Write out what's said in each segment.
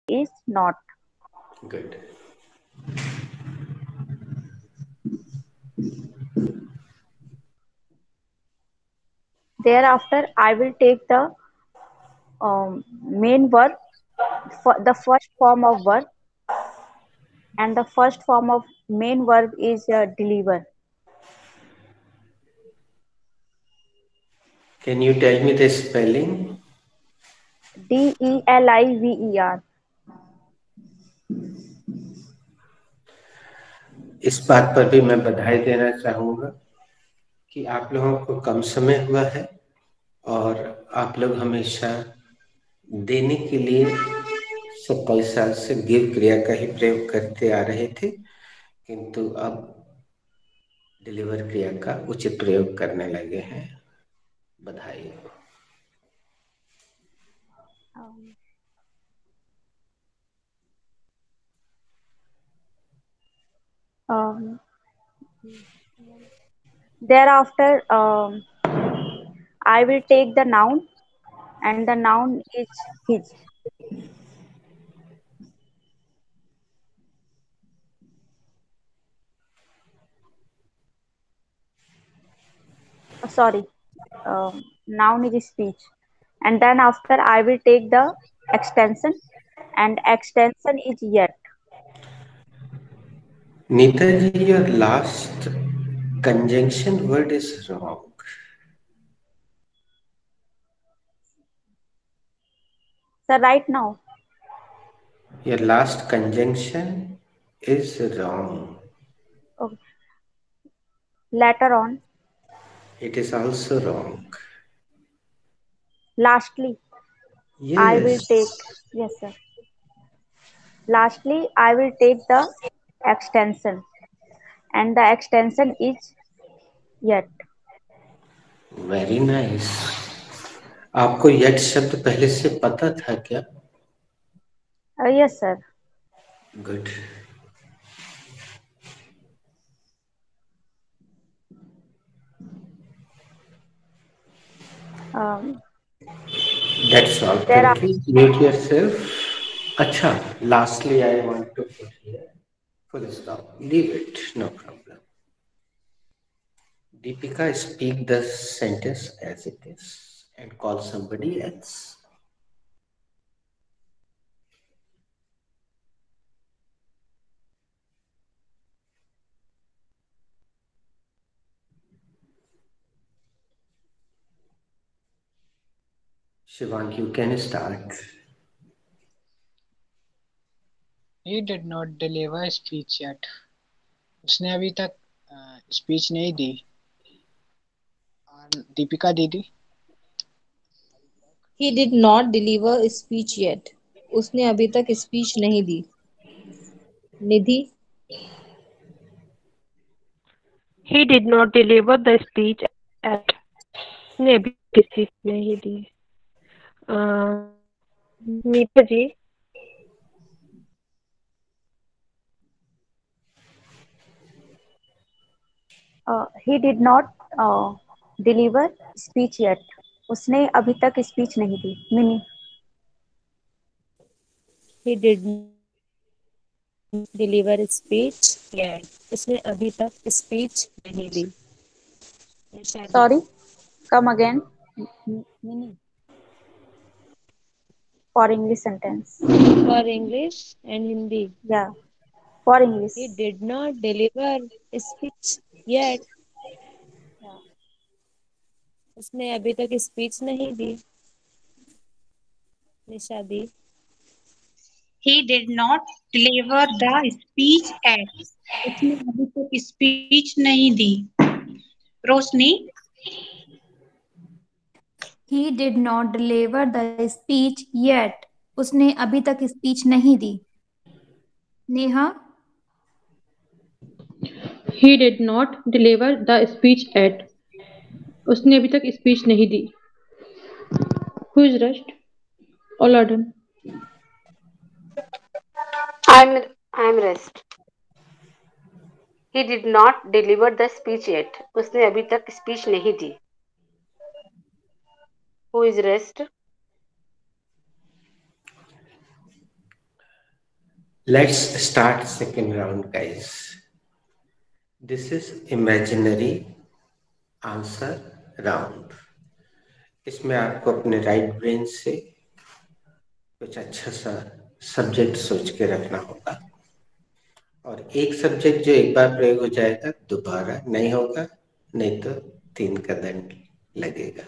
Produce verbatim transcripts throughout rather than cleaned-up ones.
is not. Good. Thereafter, I will take the um, main verb, for the first form of verb, and the first form of main verb is uh, deliver. Can you tell me the spelling? D E L I V E R. इस बात पर भी मैं बधाई देना चाहूँगा कि आप लोगों को कम समय हुआ है और आप लोग हमेशा देने के लिए सत्ताईस साल से गिव क्रिया का ही प्रयोग करते आ रहे थे, किंतु अब डिलीवर क्रिया का उचित प्रयोग करने लगे हैं। बधाई हो। Um, um, Thereafter, um, I will take the noun, and the noun is his. Uh, sorry, um, noun is speech. And then after, I will take the extension, and extension is yet. Neetaji, your last conjunction word is wrong. So right now, Your last conjunction is wrong. okay, later on, It is also wrong. lastly, I will Yes. take, yes, sir. Lastly, I will take the extension, and the extension is yet. Very nice. आपको yet शब्द पहले से पता था क्या? Uh, yes, sir. Good. Um, that's all, there are thank you, mute yourself. अच्छा, lastly I want to put here full stop, leave it, no problem. Deepika, speak the sentence as it is and call somebody else. Shivang, you can start. He did not deliver speech yet. उसने अभी तक speech नहीं दी। और दीपिका दीदी, He did not deliver a speech yet. उसने अभी तक speech नहीं दी। निधि, He did not deliver the speech at. उसने अभी तक स्पीच नहीं दी। अ, मीठा जी, uh, he did not uh, deliver speech yet. उसने अभी तक स्पीच नहीं दी। Mini, he did not deliver a speech yet. उसने अभी तक स्पीच नहीं दी। शादी, sorry, come again. Mini, for English sentence. for English and Hindi. Yeah, for English. He did not deliver a speech yet. Yeah. उसने अभी तक स्पीच नहीं दी। Nishadi, He did not deliver the speech at. उसने अभी तक speech नहीं दी। रोशनी, He did not deliver the speech yet. उसने अभी तक स्पीच नहीं दी। Neha, He did not deliver the speech at. उसने अभी तक स्पीच नहीं दी। Who is rest? All are done. I'm I'm rest. He did not deliver the speech yet. उसने अभी तक स्पीच नहीं दी। Who is rest? Let's start second round, guys. This is imaginary answer round. इसमें आपको अपने राइट ब्रेन से कुछ अच्छा सा सब्जेक्ट सोच के रखना होगा, और एक सब्जेक्ट जो एक बार प्रयोग हो जाएगा दोबारा नहीं होगा, नहीं तो तीन का दंड लगेगा.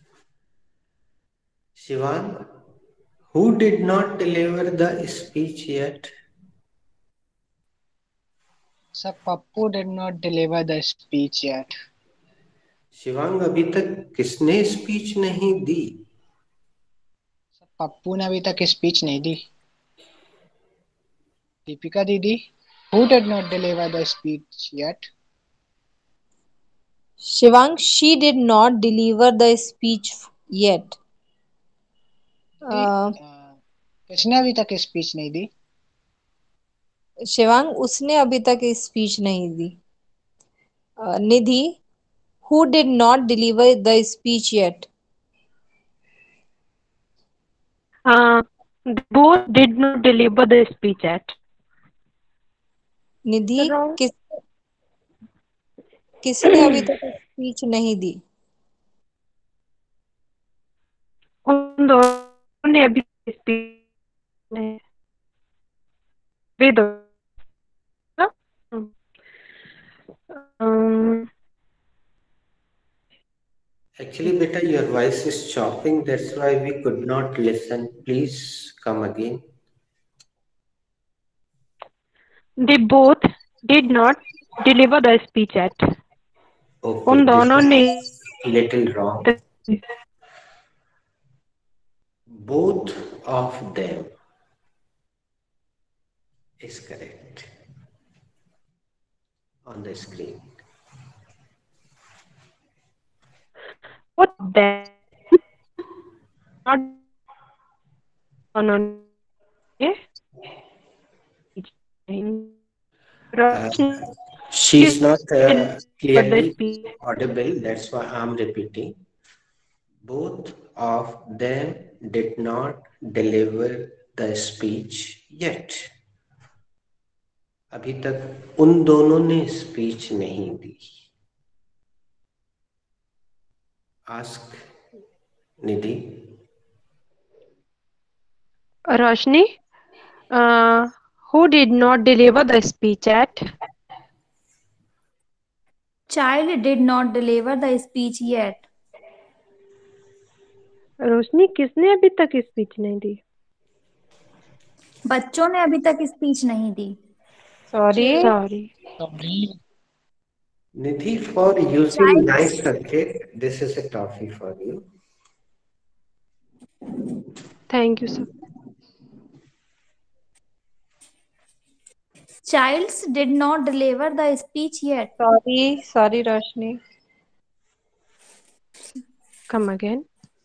Shivang, who did not deliver the speech yet? Sir, Pappu did not deliver the speech yet. Shivang, अभी तक किसने स्पीच नहीं दी? सर, पप्पू ने अभी तक स्पीच नहीं दी. दीपिका दीदी, who did not deliver the speech yet? Shivang, she did not deliver the speech yet. Uh, किसने अभी तक स्पीच नहीं दी? शिवांग, उसने अभी तक स्पीच नहीं दी. uh, Nidhi, who did not deliver the speech yet? Uh, both did not deliver the speech yet. निधि, किस किसने अभी तक स्पीच नहीं दी? उन दोनों ने अभी स्पीच नहीं वे दो. um, Actually, beta, your voice is chopping. That's why we could not listen. Please come again. They both did not deliver the speech yet. Okay, उन दोनों ने little wrong. Both of them is correct on the screen. What then? Not on Uh, she's not uh, clearly audible. That's why I'm repeating. Both of them did not deliver the speech yet. अभी तक उन दोनों ने speech नहीं दी. Ask Nidhi. Roshni, uh, who did not deliver the speech yet? Child did not deliver the speech yet. रोशनी, किसने अभी तक speech नहीं दी? बच्चों ने अभी तक स्पीच नहीं दी. Sorry. Sorry. Nidhi, for using nice subject, this is a toffee for you. Thank you, sir. Childs did not deliver the speech yet. Sorry, sorry, Roshni. Come again.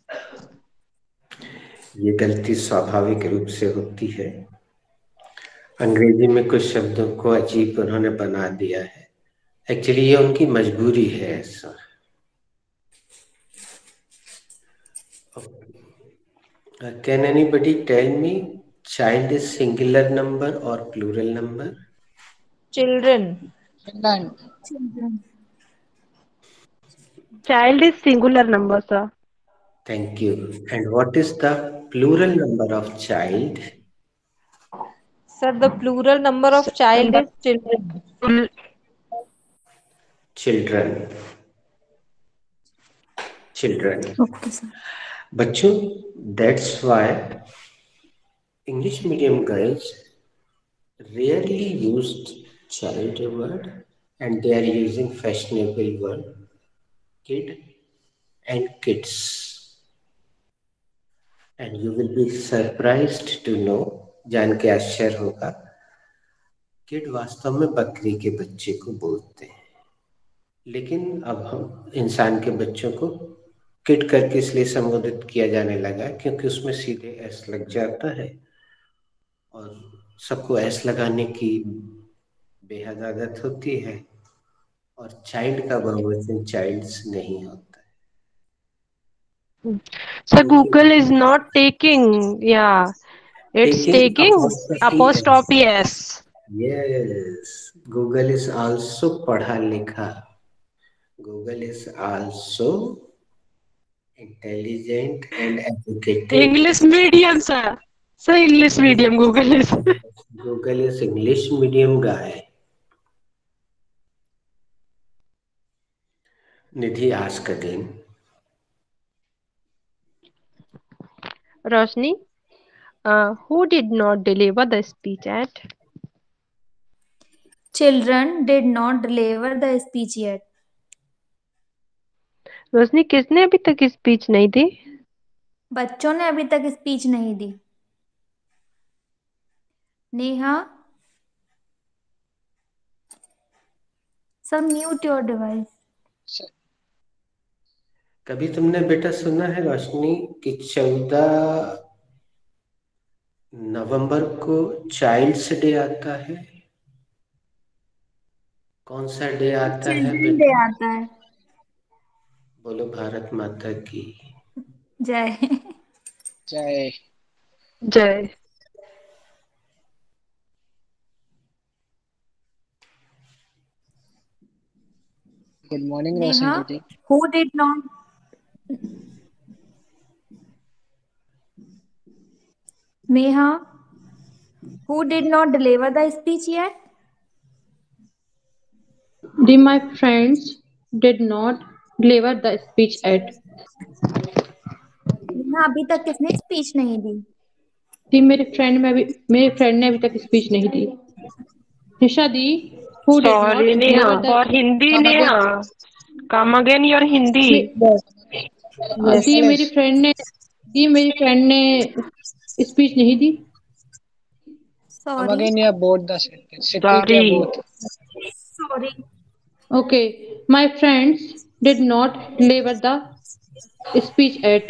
ये गलती स्वाभाविक रूप से होती है. अंग्रेजी में कुछ शब्दों को अजीब उन्होंने बना दिया है. एक्चुअली ये उनकी मजबूरी है ऐसा. Can anybody tell me, child is singular number और plural number? Children. Children. Child is singular number, sir. Thank you. And what is the plural number of child? Sir, the plural number of child is children. Children. Children. Okay, sir. बच्चों, that's why English medium girls rarely used child word, and they are using fashionable word kid and kids. And you will be surprised to know, जान के आश्चर्य होगा, kid वास्तव में बकरी के बच्चे को बोलते हैं. लेकिन अब हम इंसान के बच्चों को किड करके इसलिए संबोधित किया जाने लगा क्योंकि उसमें सीधे एस लग जाता है, और सबको एस लगाने की बेहद आदत होती है, और चाइल्ड का बहुवचन चाइल्ड्स नहीं होता है. So Google is not taking, yeah, It's taking apostrophe s. Yes, Google is also पढ़ा लिखा. Google is also intelligent and educated. English medium, sir. So English medium Google is. Google is English medium guy. Nidhi, ask again. Roshni, uh, who did not deliver the speech at? Children did not deliver the speech yet. रोशनी, किसने अभी तक speech नहीं दी? बच्चों ने अभी तक speech नहीं दी. Neha, sir mute your device. कभी तुमने बेटा सुना है रोशनी कि चौदह नवंबर को चाइल्ड्स डे आता है? कौन सा डे आता है चिल्ड्रन डे आता है. बोलो भारत माता की जय. जय. जय. Good morning, Neha, Roshan Didi. who did not? Neha, who did not deliver the speech yet? The my friends did not deliver the speech at. Neha, अभी तक किसने स्पीच नहीं दी? दी मेरे फ्रेंड में अभी मेरे फ्रेंड ने अभी तक स्पीच नहीं दी. निशा दी, who did not Sorry, Neha. deliver the For Hindi, Neha. Come again your Hindi. Yes. दी मेरी फ्रेंड ने दी मेरी फ्रेंड ने स्पीच नहीं दी. Come Sorry. again, yeah, both the sentence. Repeat yeah, Sorry. both. Sorry. Okay, my friends did not deliver the speech at.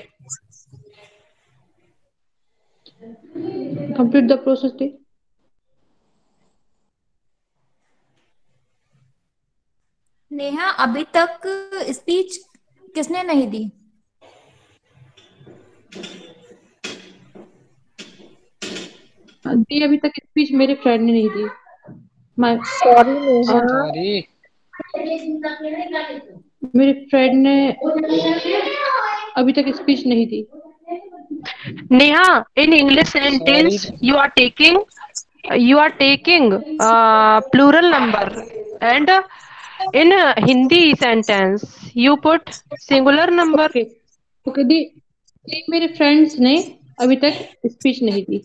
Complete the process. दी. नेहा, अभी तक speech किसने नहीं दी? दी अभी तक स्पीच मेरे फ्रेंड ने नहीं दी. My Sorry, Neha. Sorry. मेरे फ्रेंड ने अभी तक स्पीच नहीं दी. Neha, in English sentence, Sorry. you are taking, you are taking uh, plural number, and in uh, Hindi sentence, you put singular number. Okay, okay. दी दी मेरे friends ने अभी तक speech नहीं दी.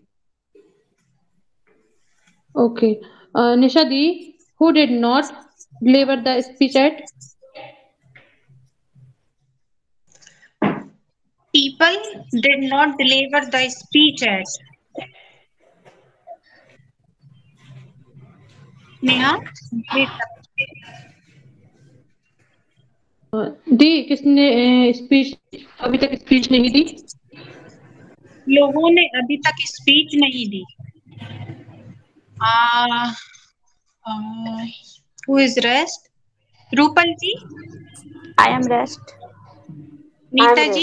Okay, uh, Nisha the, who did not deliver the speech at? People did not deliver the speech at. Neha, read the- Uh, दी किसने speech अभी तक speech नहीं दी? लोगों ने अभी तक स्पीच नहीं दी. Uh, who is rest? Rupal ji, I am rest. Neeta I'm ji.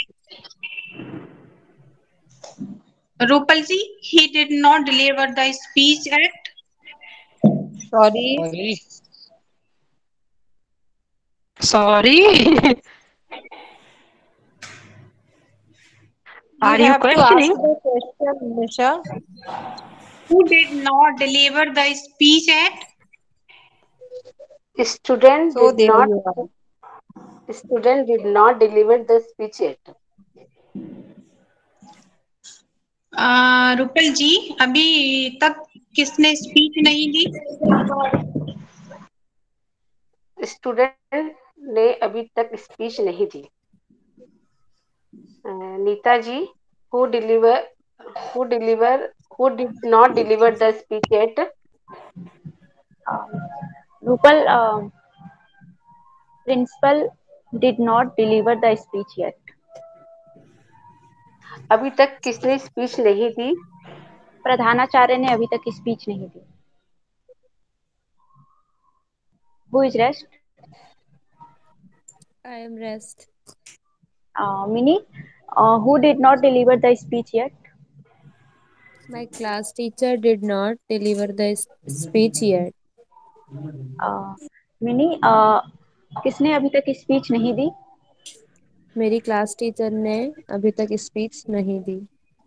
Rupal ji, he did not deliver the speech at. Sorry. Sorry. Sorry. Are You you have to ask questioning? the question, Nisha. Who did not deliver the speech at? student So did there not you are. student did not deliver the speech yet. Uh, Rupal ji, अभी तक किसने speech नहीं दी? Student ने अभी तक speech नहीं दी. Uh, Neeta ji, who deliver who deliver who did not deliver the speech yet? Um, Rupal, um, principal did not deliver the speech yet. अभी तक किसने स्पीच नहीं दी? प्रधानाचार्य ने अभी तक स्पीच नहीं दी. Who is rest? I am rest. Uh, Mini, uh, who did not deliver the speech yet? My class teacher did not deliver the s- speech yet. uh, Mini uh, किसने अभी तक स्पीच नहीं दी? मेरी क्लास टीचर ने अभी तक speech नहीं दी.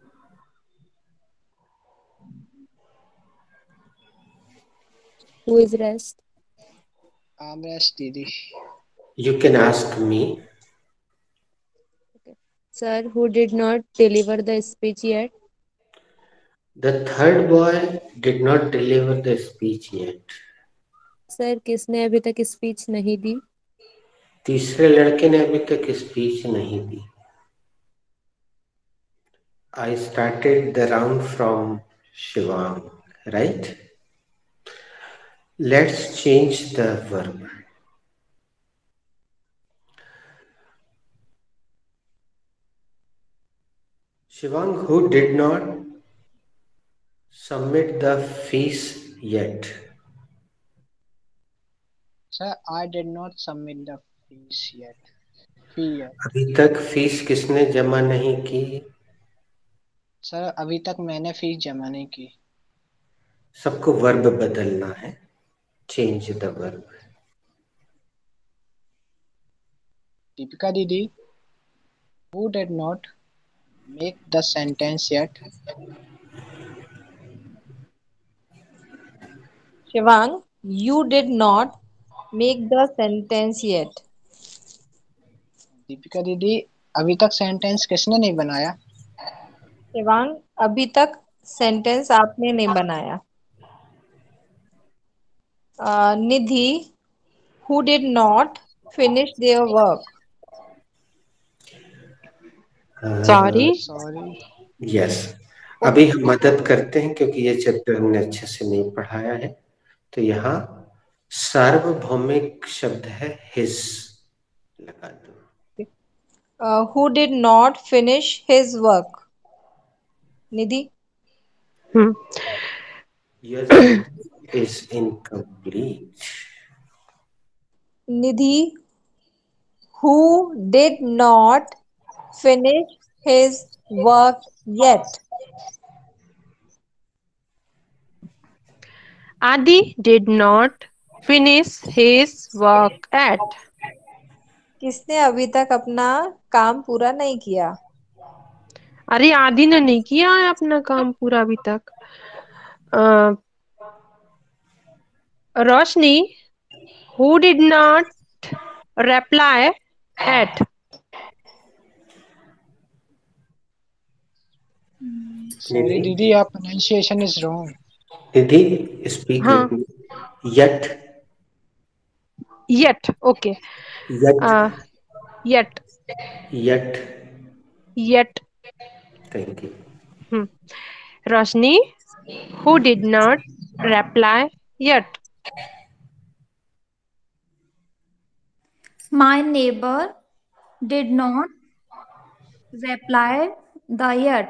Who is rest? आमरस दीदी. You can ask me. Sir, who did not deliver the speech yet? The third boy did not deliver the speech yet. Sir, किसने अभी तक स्पीच नहीं दी? तीसरे लड़के ने अभी तक स्पीच नहीं दी. I started the round from Shivang, right? Let's change the verb. Shivang, who did not submit the fees yet? Sir, I did not submit the fees yet. Fee yet. अभी तक fees किसने जमा नहीं की? Sir, अभी तक मैंने fees जमा नहीं की. सबको वर्ब बदलना है. Change the verb. दीपिका दीदी, who did not make the sentence yet? Shivang, you did not make the sentence yet. Deepika दीदी, अभी तक सेंटेंस किसने नहीं बनाया? शिवांग, अभी तक सेंटेंस आपने नहीं बनाया. uh, Nidhi, who did not finish their work. Sorry. Sorry. Yes. अभी हम मदद करते हैं क्योंकि ये चैप्टर हमने अच्छे से नहीं पढ़ाया है. तो यहाँ सार्वभौमिक शब्द है हिज. लगा दो. uh, who did not finish his work. Nidhi. Hmm. Your sentence is incomplete. Nidhi, who did not finish his work yet. Adi did not finish his work at. किसने अभी तक अपना काम पूरा नहीं किया? अरे आदि ने नहीं किया है अपना काम पूरा अभी तक. Uh, Roshni, who did not reply at. Sorry दीदी, your pronunciation is wrong. Nidhi, speak हाँ. with me. Yet. Yet. Okay. Yet. Uh, yet. Yet. Yet. Thank you. Hmm. Roshni, who did not reply yet. My neighbor did not reply the yet.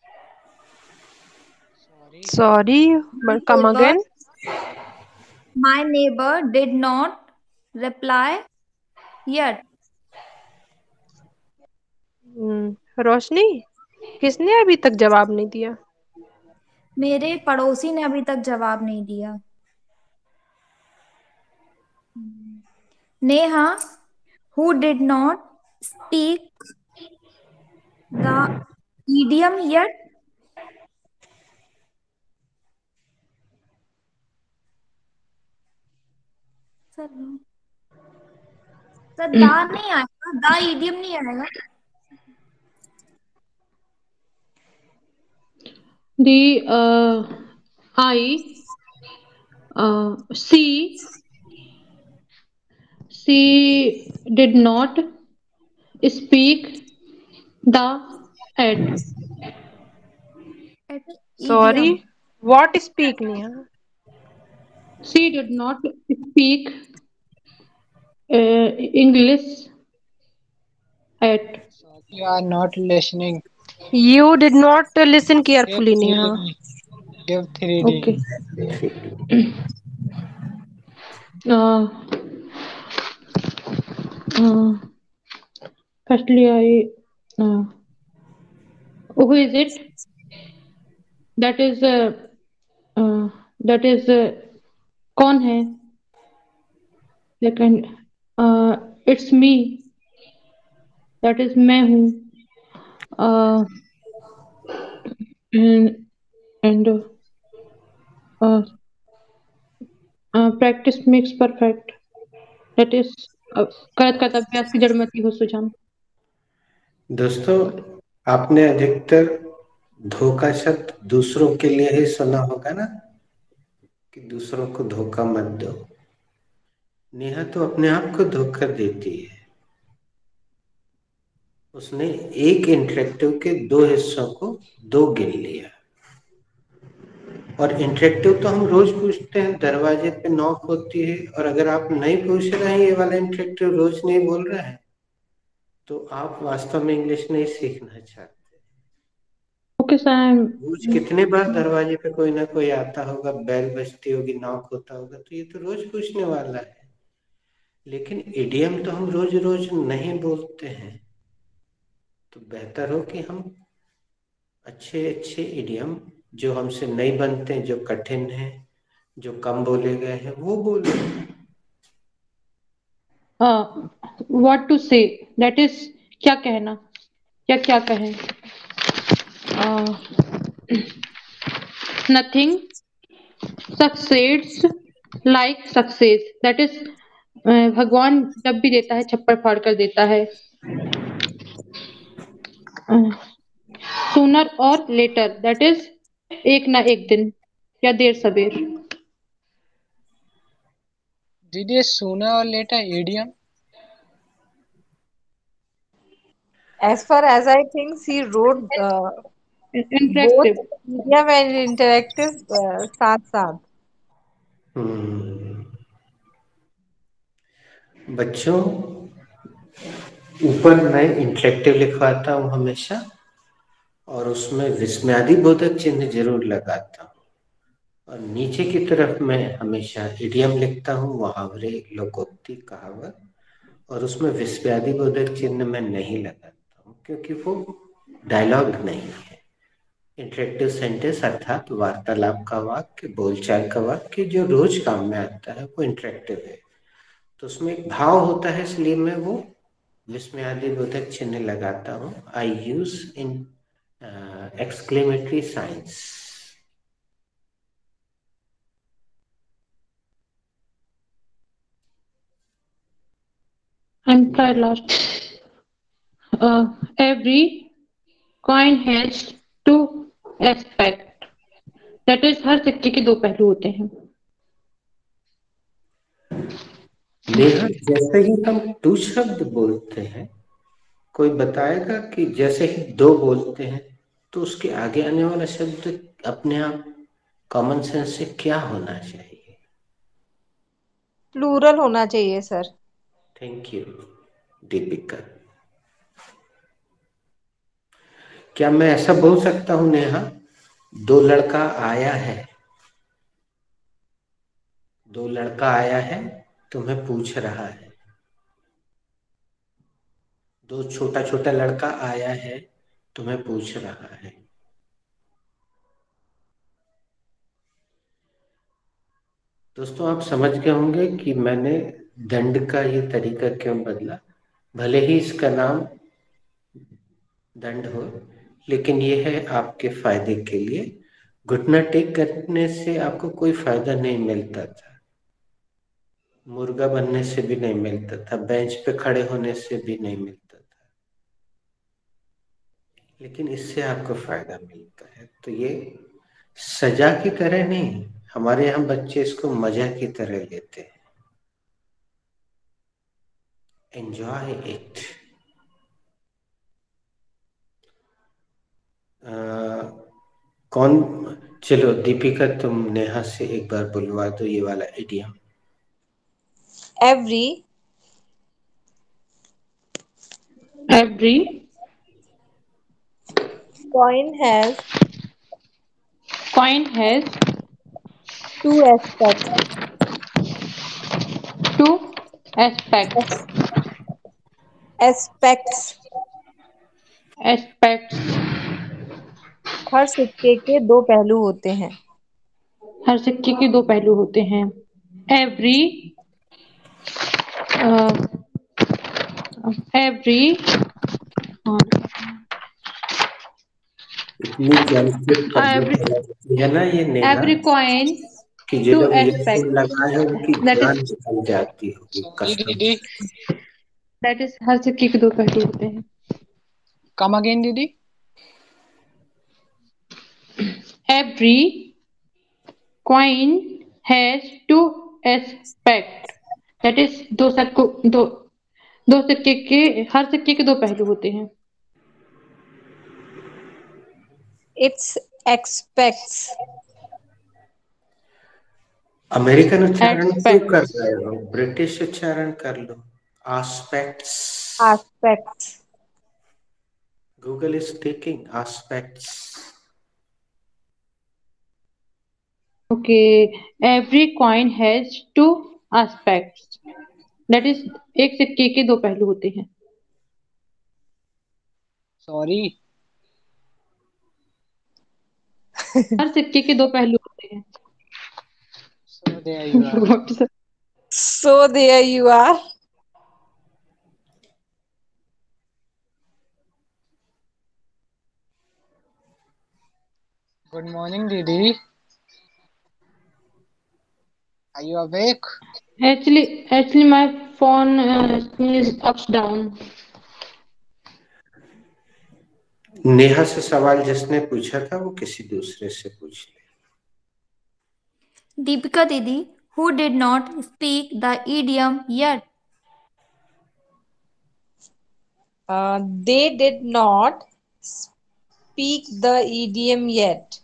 Sorry, but come Neighbor- again. My neighbor did not reply yet. Hmm. Roshni, किसने अभी तक जवाब नहीं दिया? मेरे पड़ोसी ने अभी तक जवाब नहीं दिया. Neha, who did not speak the idiom yet. Sir sir दा नहीं आएगा, दा idiom नहीं आएगा. The uh, I uh, she she did not speak the at. At Sorry, idiom. what speak Neha? She did not speak uh, English at. You are not listening. You did not listen Give carefully, Neha. three D. Give three D. Okay. Uh, uh, firstly, I uh, who is it? That is that is कौन है? Second, it's me, that is मैं हूँ। And practice makes perfect, that is करत करत अभ्यास की जड़मति हो सुजान। दोस्तों, आपने अधिकतर धोखा शब्द दूसरों के लिए ही सुना होगा ना, कि दूसरों को धोखा मत दो। नेहा तो अपने आप को धोखा देती है। उसने एक इंटरेक्टिव के दो हिस्सों को दो गिन लिया। और इंटरेक्टिव तो हम रोज पूछते हैं, दरवाजे पे नॉक होती है, और अगर आप नहीं पूछ रहे हैं, ये वाला इंटरेक्टिव रोज नहीं बोल रहे हैं, तो आप वास्तव में इंग्लिश नहीं सीखना चाहते। Okay sir. रोज कितने बार दरवाजे पे कोई ना कोई आता होगा, बेल बजती होगी, नॉक होता होगा, तो ये तो रोज पूछने वाला है। लेकिन इडियम तो हम रोज रोज नहीं बोलते हैं। तो बेहतर हो कि हम अच्छे अच्छे इडियम जो हमसे नहीं बनते, जो कठिन है, जो कम बोले गए हैं, वो बोले। What to say, that is क्या कहना, क्या क्या कहें। Nothing succeeds like success, that is भगवान जब भी देता है छप्पर फाड़ कर देता है। सूनर और लेटर, दैट इज एक ना एक दिन या देर सवेर। Did you sooner or later idiom? As far as I think, she wrote uh, both interactive. medium and interactive uh, साथ साथ। हम्म। बच्चों, ऊपर मैं इंटरेक्टिव लिखवाता हूँ हमेशा, और उसमें विस्मयादि बोधक चिन्ह जरूर लगाता हूँ। और नीचे की तरफ मैं हमेशा इडियम लिखता हूँ, मुहावरे, लोकोक्ति, कहावत, और उसमें विस्मयादि बोधक चिन्ह मैं नहीं लगाता हूँ, क्योंकि वो डायलॉग नहीं है। इंटरेक्टिव सेंटेंस अर्थात वार्तालाप का वाक्य, बोलचाल का वाक्य, जो रोज काम में आता है, वो इंटरेक्टिव है। तो उसमें एक भाव होता है, इसलिए मैं वो विस्मयादि बोधक चिन्ह लगाता हूँ। I use in exclamatory science. And try last. Uh, every coin has two aspect. That is, हर सिक्के के दो पहलू होते हैं। नेहा, जैसे ही हम टू शब्द बोलते हैं, कोई बताएगा कि जैसे ही दो बोलते हैं तो उसके आगे आने वाला शब्द अपने आप कॉमन सेंस से क्या होना चाहिए? प्लूरल होना चाहिए सर। Thank you Deepika. क्या मैं ऐसा बोल सकता हूं नेहा, दो लड़का आया है, दो लड़का आया है, तुम्हें पूछ रहा है। दो छोटा छोटा लड़का आया है, तुम्हें पूछ रहा है। दोस्तों, आप समझ गए होंगे कि मैंने दंड का ये तरीका क्यों बदला। भले ही इसका नाम दंड हो, लेकिन ये है आपके फायदे के लिए। घुटना टेक करने से आपको कोई फायदा नहीं मिलता था, मुर्गा बनने से भी नहीं मिलता था, बेंच पे खड़े होने से भी नहीं मिलता था, लेकिन इससे आपको फायदा मिलता है। तो ये सजा की तरह नहीं, हमारे यहाँ बच्चे इसको मजा की तरह लेते हैं। Enjoy it. कौन, चलो दीपिका, तुम नेहा से एक बार बुलवा दो ये वाला idiom. Every Every coin has coin has two aspects. two aspects. Aspects. Aspects. हर सिक्के के दो पहलू होते हैं। हर सिक्के के दो पहलू होते हैं। एवरी एवरी इतनी कॉन्फ्लिक्ट तबीयत एवरी खराब होती है ना ये नेहा, एवरी कॉइन कि जो टू लोग ईयरफोन एस्पेक्ट लगाए हैं उनकी दैट जान इज निकल जाती होगी सॉरी कसम दीदी, से। दैट इज हर सिक्के के दो पहलू होते हैं। कम अगेन दीदी। Every coin has two aspect that is दो सिक्कों दो दो सिक्के के हर सिक्के के दो पहलू होते हैं। It's aspects. अमेरिकन उच्चारण क्यों कर एक्सपेक्ट्स रहे हो, ब्रिटिश उच्चारण कर लो। Aspects. Aspects. Google is taking aspects. Okay. Every coin has two aspects that is एक सिक्के के दो पहलू होते हैं। सॉरी। हर सिक्के के दो पहलू होते हैं। So there you are. What is it? So there you are. Good morning दीदी, are you awake? Actually, actually, my phone uh, is ups down. Neha से सवाल जिसने पूछा था वो किसी दूसरे से पूछ ले। दीपिका दीदी, who did not speak the idiom yet? Uh, they did not speak the idiom yet.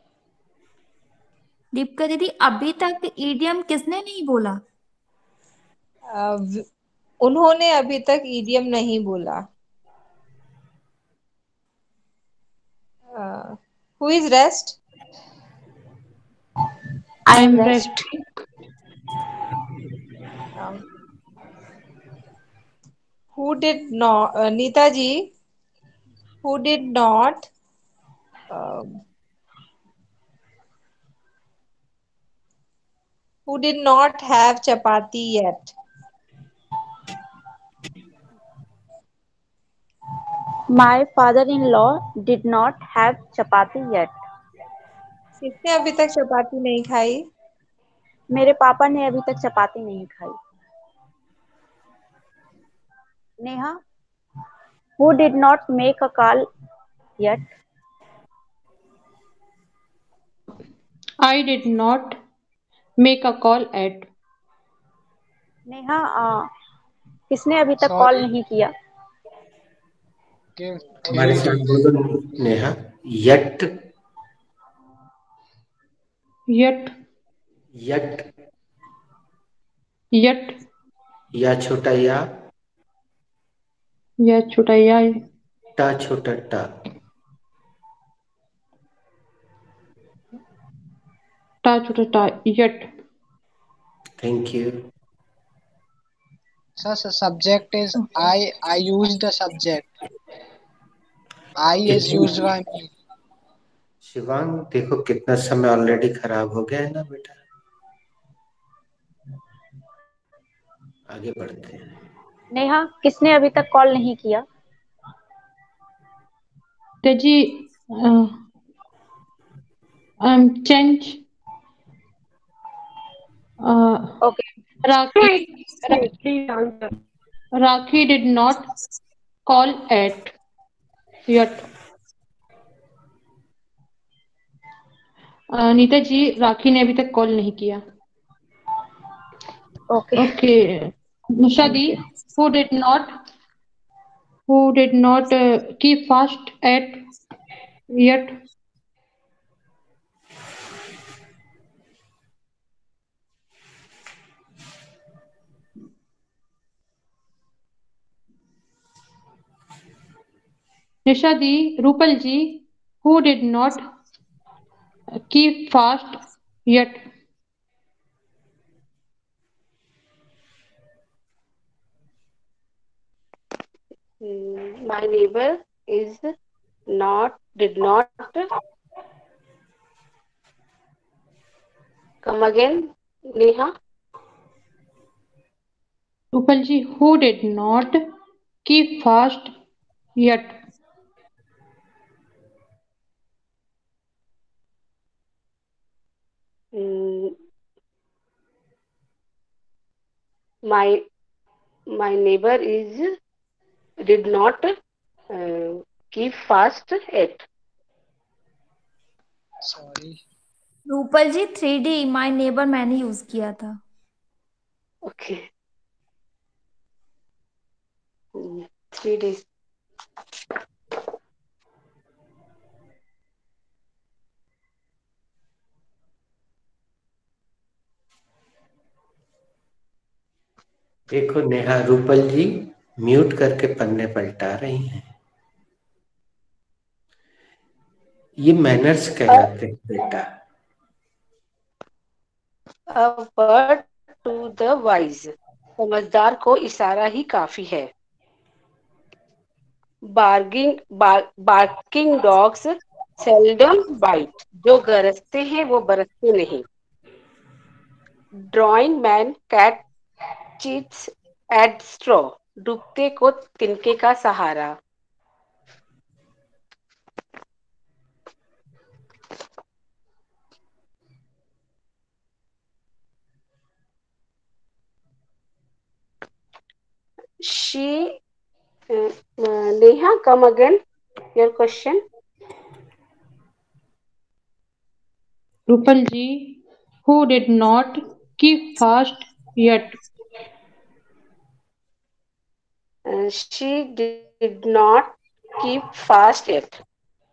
Deepika दीदी, अभी तक idiom किसने नहीं बोला? Uh, व- उन्होंने अभी तक idiom नहीं बोला। Uh, who is rest? I am I'm rest. resting. Um, who did not? Uh, Neeta ji, who did not? Um, who did not have chapati yet? My father-in-law did not have chapati yet. किसने अभी तक चपाती नहीं खाई? मेरे पापा ने अभी तक चपाती नहीं खाई। Neha, who did not make a call yet? I did not make a call at. Neha, आ, किसने अभी तक कॉल सॉरी, नहीं किया? गिव हमारे थ्री साथ दीदी। बोलो Neha. Yet. Yet, yet yet, या छोटा या, या छोटा या, टा छोटा टा। टा छोटा टा, yet. Thank you. Sir, sir, subject is I. I use the subject. I is used by me. Shivang देखो कितना समय ऑलरेडी खराब हो गया है ना बेटा। आगे बढ़ते हैं। नेहा, किसने अभी तक कॉल नहीं किया? तेजी, uh, um, change. Uh, okay, Rakhi, Please, please answer. Rakhi did not call at yet. Uh, Neeta ji, Rakhi ने अभी तक कॉल नहीं किया। Okay, okay. निशा दी, thank you. who did not who did not uh, keep fast at yet? Nisha दी, Rupal ji, who did not keep fast yet? Hmm, my neighbor is not did not come again, Neha. Rupal ji, who did not keep fast yet? Mm, my my neighbor is did not uh, keep fast yet. Sorry Rupal ji three D my neighbour मैंने use किया था। Okay. Mm, three days. देखो नेहा, रूपल जी mute करके पन्ने पलटा रही हैं। ये मैनर्स कहलाते हैं बेटा। A word to the wise. समझदार को इशारा ही काफी है। Barging barking dogs seldom bite. जो गरजते हैं वो बरसते नहीं। ड्रॉइंग मैन कैट चीट्स एट स्ट्रॉ। डूबते को तिनके का सहारा। She uh, uh, Neha, come again. Your question. Rupal ji, who did not keep fast yet? Uh, she did not keep fast yet.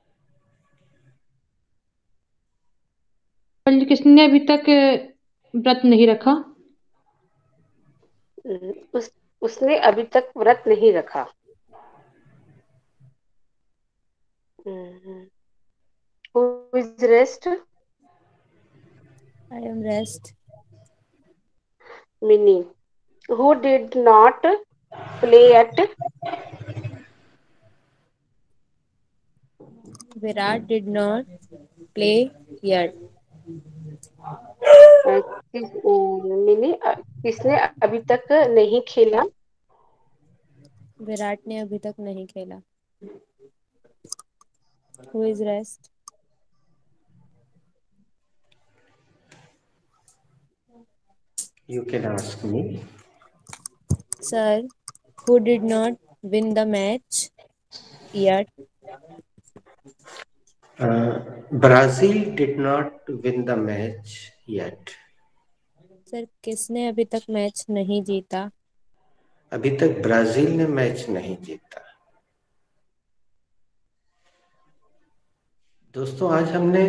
Rupal जी, किसने अभी तक अ, व्रत नहीं रखा? Mm, उस उसने अभी तक व्रत नहीं रखा। Mhm. Who is rest? I am rest. Mini. Who did not play at? Virat did not play yet. Uh, किस, uh, मिनी uh, किसने अभी तक नहीं खेला? विराट ने अभी तक नहीं खेला। Who is rest? You can ask me. Sir, who did not win the match yet? Uh, Brazil did not win the match yet. Sir किसने अभी तक मैच नहीं जीता? अभी तक ब्राजील ने मैच नहीं जीता। दोस्तों, आज हमने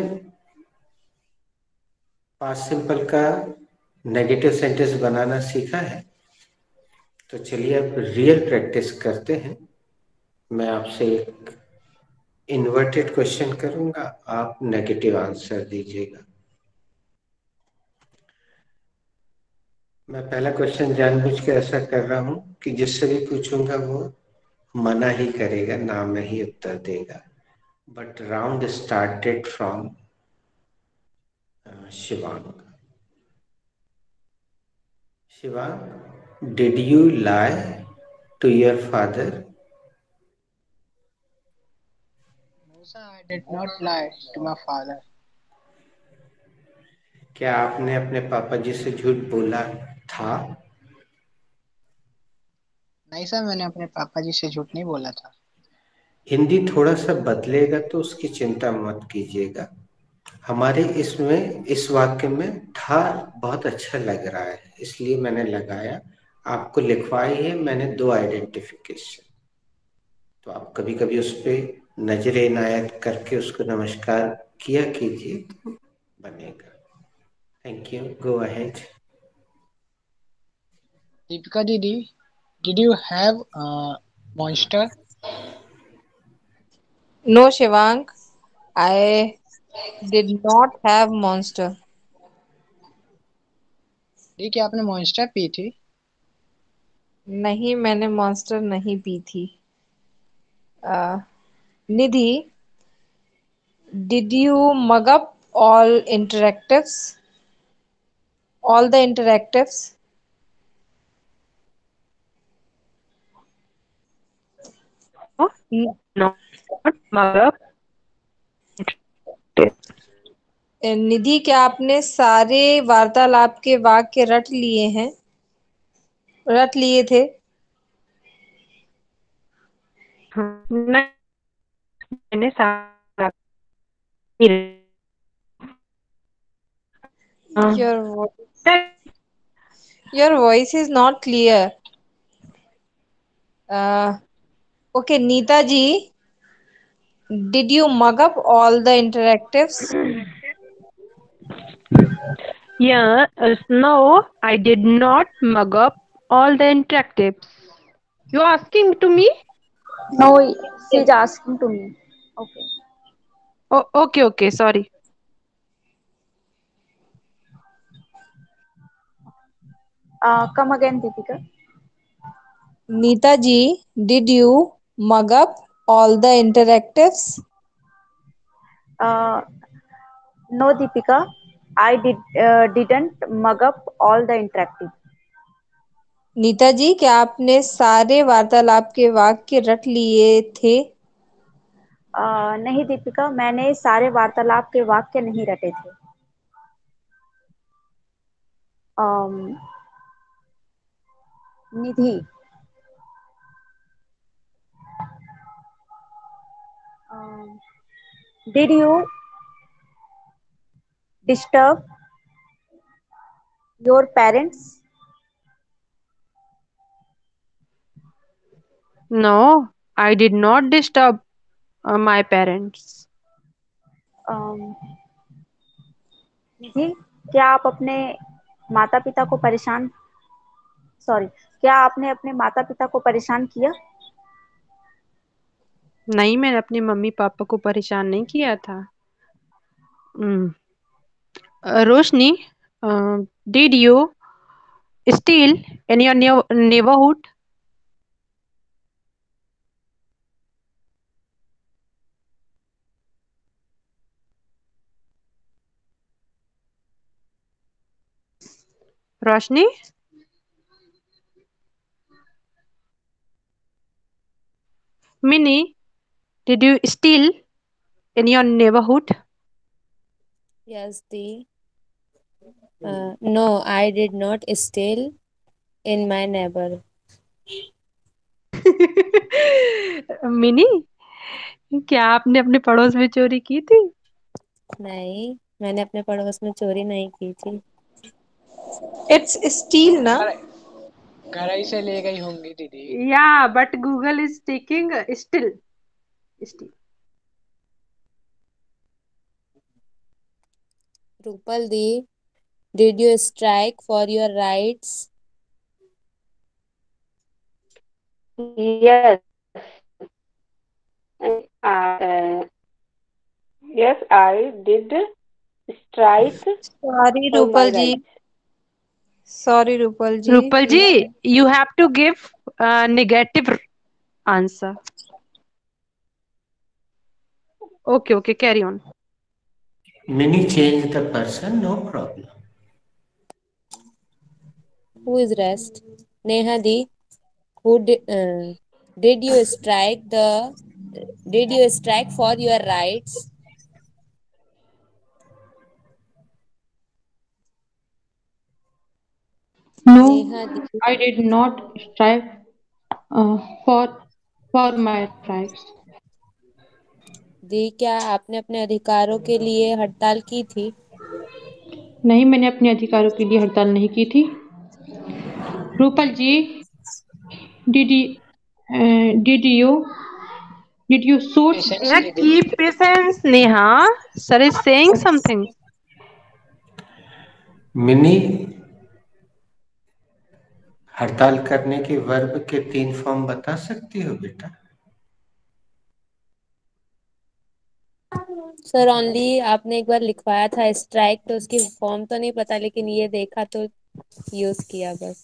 पास्ट सिंपल का नेगेटिव सेंटेंस बनाना सीखा है। तो चलिए अब रियल प्रैक्टिस करते हैं। मैं आपसे एक इन्वर्टेड क्वेश्चन करूंगा, आप नेगेटिव आंसर दीजिएगा। मैं पहला क्वेश्चन जानबूझ के ऐसा कर रहा हूं कि जिससे भी पूछूंगा वो मना ही करेगा, ना में ही उत्तर देगा। But round started from Shivang. Shivang, did you lie to your father? No, sir, I did not lie to my father. क्या आपने अपने पापा जी से झूठ बोला था? नहीं सर, मैंने अपने पापा जी से झूठ नहीं बोला था। हिंदी थोड़ा सा बदलेगा तो उसकी चिंता मत कीजिएगा। हमारे इसमें इस वाक्य में था बहुत अच्छा लग रहा है, इसलिए मैंने लगाया। आपको लिखवाई है मैंने दो आइडेंटिफिकेशन, तो आप कभी कभी उस पर नजर इनायत करके उसको नमस्कार किया कीजिए तो बनेगा। Thank you, go ahead. Deepika दीदी, did you have a monster? No, Shivang, I did not have monster. दी, क्या आपने मॉन्स्टर पी थी? नहीं, मैंने मॉन्स्टर नहीं पी थी। आ, निधि, Did you mug up all interactives? All the interactives? No, N- not mug up. निधि, क्या आपने सारे वार्तालाप के वाक्य रट लिए हैं? रट लिए थे? नहीं, मैंने सारा Your voice, your voice is not clear. Uh, okay, Neeta ji, did you mug up all the interactives? Yeah, uh, no, I did not mug up all the interactives. You asking to me? No, she's asking to me. Okay. Oh, okay, okay, sorry. Uh, come again, Deepika. Neeta ji, did you mug up all the interactives? Uh, no, Deepika. I did uh, didn't mug up all the interactive. Nita जी, क्या आपने सारे वार्तालाप के वाक्य रट लिए थे? Uh, नहीं दीपिका, मैंने सारे वार्तालाप के वाक्य नहीं रटे थे. um, Nidhi, um, did you disturb your parents? No, I did not disturb uh, my parents. um, निधि, क्या आप अपने माता पिता को परेशान सॉरी क्या आपने अपने माता पिता को परेशान किया? नहीं, मैंने अपने मम्मी पापा को परेशान नहीं किया था. Hmm. Uh, Roshni, uh, did you steal in your neigh- neighborhood? Roshni? Minnie, did you steal in your neighborhood? Yes, the uh, no, I did not steal in my neighbor. Mini, क्या आपने अपने पड़ोस में चोरी की थी? नहीं, मैंने अपने पड़ोस में चोरी नहीं की थी. It's steal ना? घर घर ही से ले गई होंगी दीदी. Yeah, but Google is taking uh, still. Still. Rupal di, did you strike for your rights? Yes. I, uh, yes, I did strike Sorry, for my Rupal ji. rights. Sorry, Rupal ji. Rupal ji, you have to give uh, negative answer. Okay, okay, carry on. Many change the person, no problem. Who is rest? Neha di, who did, uh, did you strike the did you strike for your rights? No, Neha di, I did not strive uh, for for my rights. दी, क्या आपने अपने अधिकारों के लिए हड़ताल की थी? नहीं, मैंने अपने अधिकारों के लिए हड़ताल नहीं की थी. Rupal ji, did you uh, did you did you shoot? Patience Neha, दीदी. keep patience, Neha. Sir is saying something. Mini, हड़ताल करने के वर्ब के तीन फॉर्म बता सकती हो बेटा? सर ओनली आपने एक बार लिखवाया था स्ट्राइक, तो उसकी फॉर्म तो नहीं पता, लेकिन ये देखा तो यूज किया बस.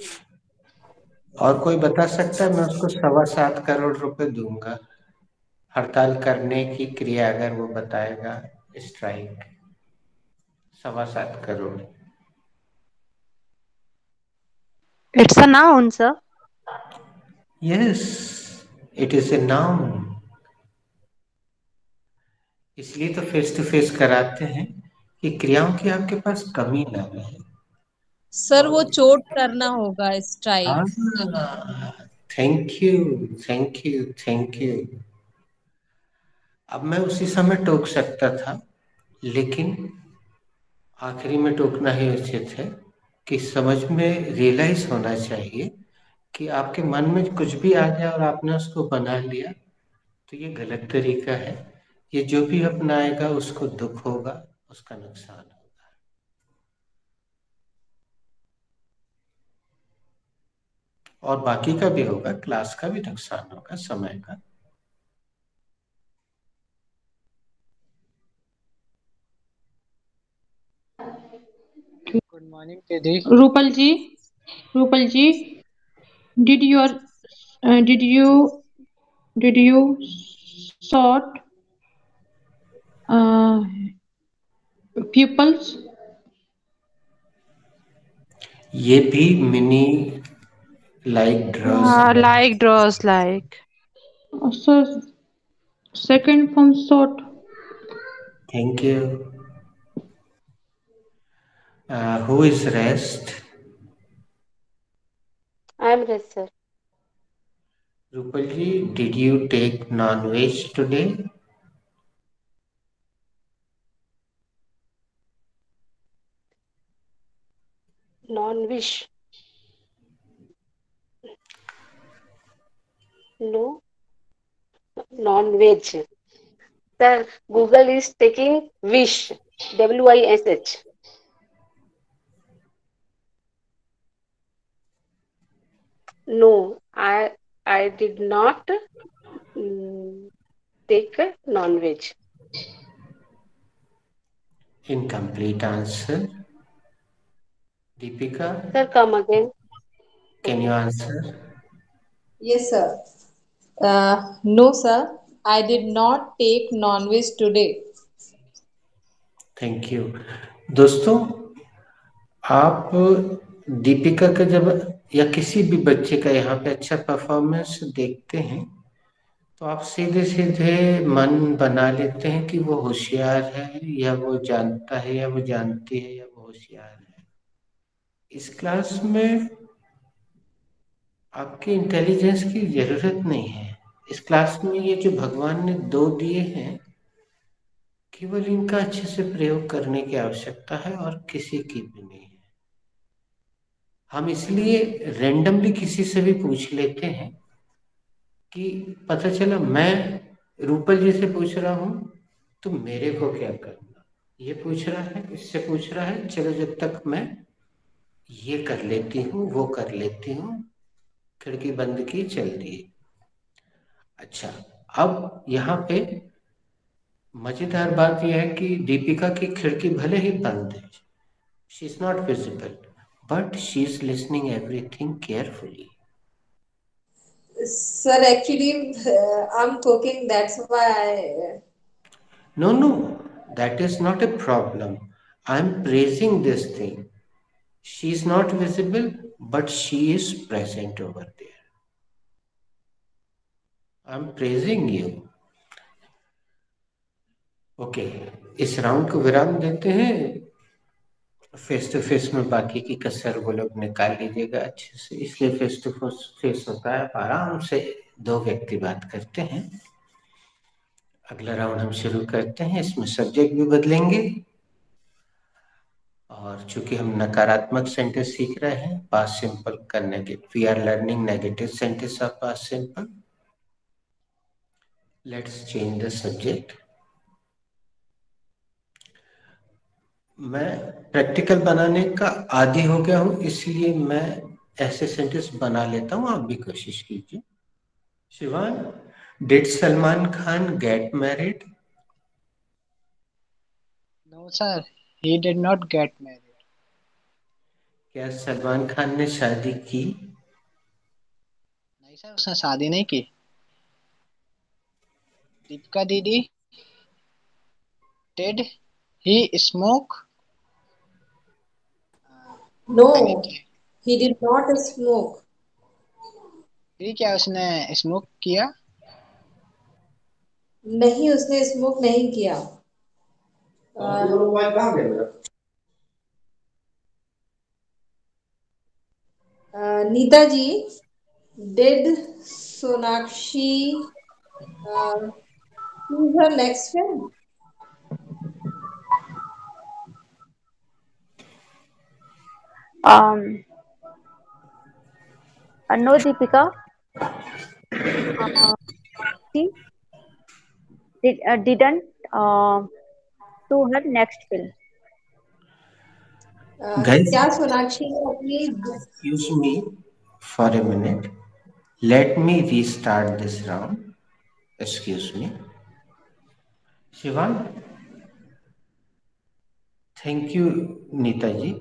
और कोई बता सकता है? मैं उसको सवा सात करोड़ रुपए दूंगा. हड़ताल करने की क्रिया अगर वो बताएगा, स्ट्राइक, सवा सात crore. It's a noun, sir. Yes, it is a noun. इसलिए तो फेस टू फेस कराते हैं कि क्रियाओं की आपके पास कमी ना रहे। सर वो चोट करना होगा, strike. Thank you, thank you, thank you. अब मैं उसी समय टोक सकता था, लेकिन आखिरी में टोकना ही उचित है कि समझ में रियलाइज होना चाहिए कि आपके मन में कुछ भी आ जाए और आपने उसको बना लिया तो ये गलत तरीका है। ये जो भी अपनाएगा उसको दुख होगा, उसका नुकसान होगा। और बाकी का भी होगा, क्लास का भी नुकसान होगा, समय का। गुड मॉर्निंग दीदी। रूपल जी, Rupal ji, did your uh, did you did you sort uh, pupils? ये भी मिनी लाइक ड्रॉज Uh, है। like draws like. So second form sort. Thank you. Who is rest? I am rest, sir. Rupal ji, did you take non veg today? Non-wish. No. Non-veg. Sir, Google is taking wish. W I S H. No, I I did not mm, take non-veg. Incomplete answer. Deepika, Sir, come again. can Okay. you answer? Yes, sir. Uh, no, sir. I did not take non-veg today. Thank you. दोस्तों, आप दीपिका का जब या किसी भी बच्चे का यहाँ पे अच्छा परफॉर्मेंस देखते हैं तो आप सीधे सीधे मन बना लेते हैं कि वो होशियार है, या वो जानता है, या वो जानती है, या वो होशियार है। इस क्लास में आपके इंटेलिजेंस की जरूरत नहीं है। इस क्लास में ये जो भगवान ने दो दिए हैं, केवल इनका अच्छे से प्रयोग करने की आवश्यकता है और किसी की भी नहीं है। हम इसलिए रेंडमली किसी से भी पूछ लेते हैं कि पता चला मैं रूपल जी से पूछ रहा हूं तो मेरे को क्या करना, ये पूछ रहा है, इससे पूछ रहा है, चलो जब तक मैं ये कर लेती हूँ, वो कर लेती हूँ, खिड़की बंद की, चल दी। अच्छा, अब यहाँ पे मजेदार बात यह है कि दीपिका की खिड़की भले ही बंद है, she is not visible, but she is listening everything carefully. Sir, actually, uh, I'm cooking. That's why I. No, no, that is not a problem. I'm praising this thing. She is not visible, but she is present over there. I'm praising you. ओके, इस round को विराम देते हैं। Face to face में बाकी की कसर वो लोग निकाल लीजिएगा अच्छे से, इसलिए फेस टू फेस होता है, आराम से दो व्यक्ति बात करते हैं। अगला राउंड हम शुरू करते हैं। इसमें सब्जेक्ट भी बदलेंगे और चूंकि हम नकारात्मक सेंटेंस सीख रहे हैं, पास्ट सिंपल का negative, we are learning negative sentence of past simple. Let's change the subject. मैं प्रैक्टिकल बनाने का आदी हो गया हूं, इसलिए मैं ऐसे सेंटेंस बना लेता हूं, आप भी कोशिश कीजिए। Shivan, did Salman Khan get married? No, sir. He did not get married. क्या सलमान खान ने शादी की? नहीं सर, उसने शादी नहीं की। दीपिका दीदी, did he smoke No, anything? he did not smoke. दीदी क्या उसने स्मोक किया? नहीं, उसने स्मोक नहीं किया। नीता जी, did Sonakshi uh, choose her next film? Um, uh, no, Deepika. Uh, she did, uh, didn't uh, to her next film. Uh, Guys, क्या सोनाक्षी ने अपनी excuse me for a minute. Let me restart this round. Excuse me. Shivan, thank you, Nita जी।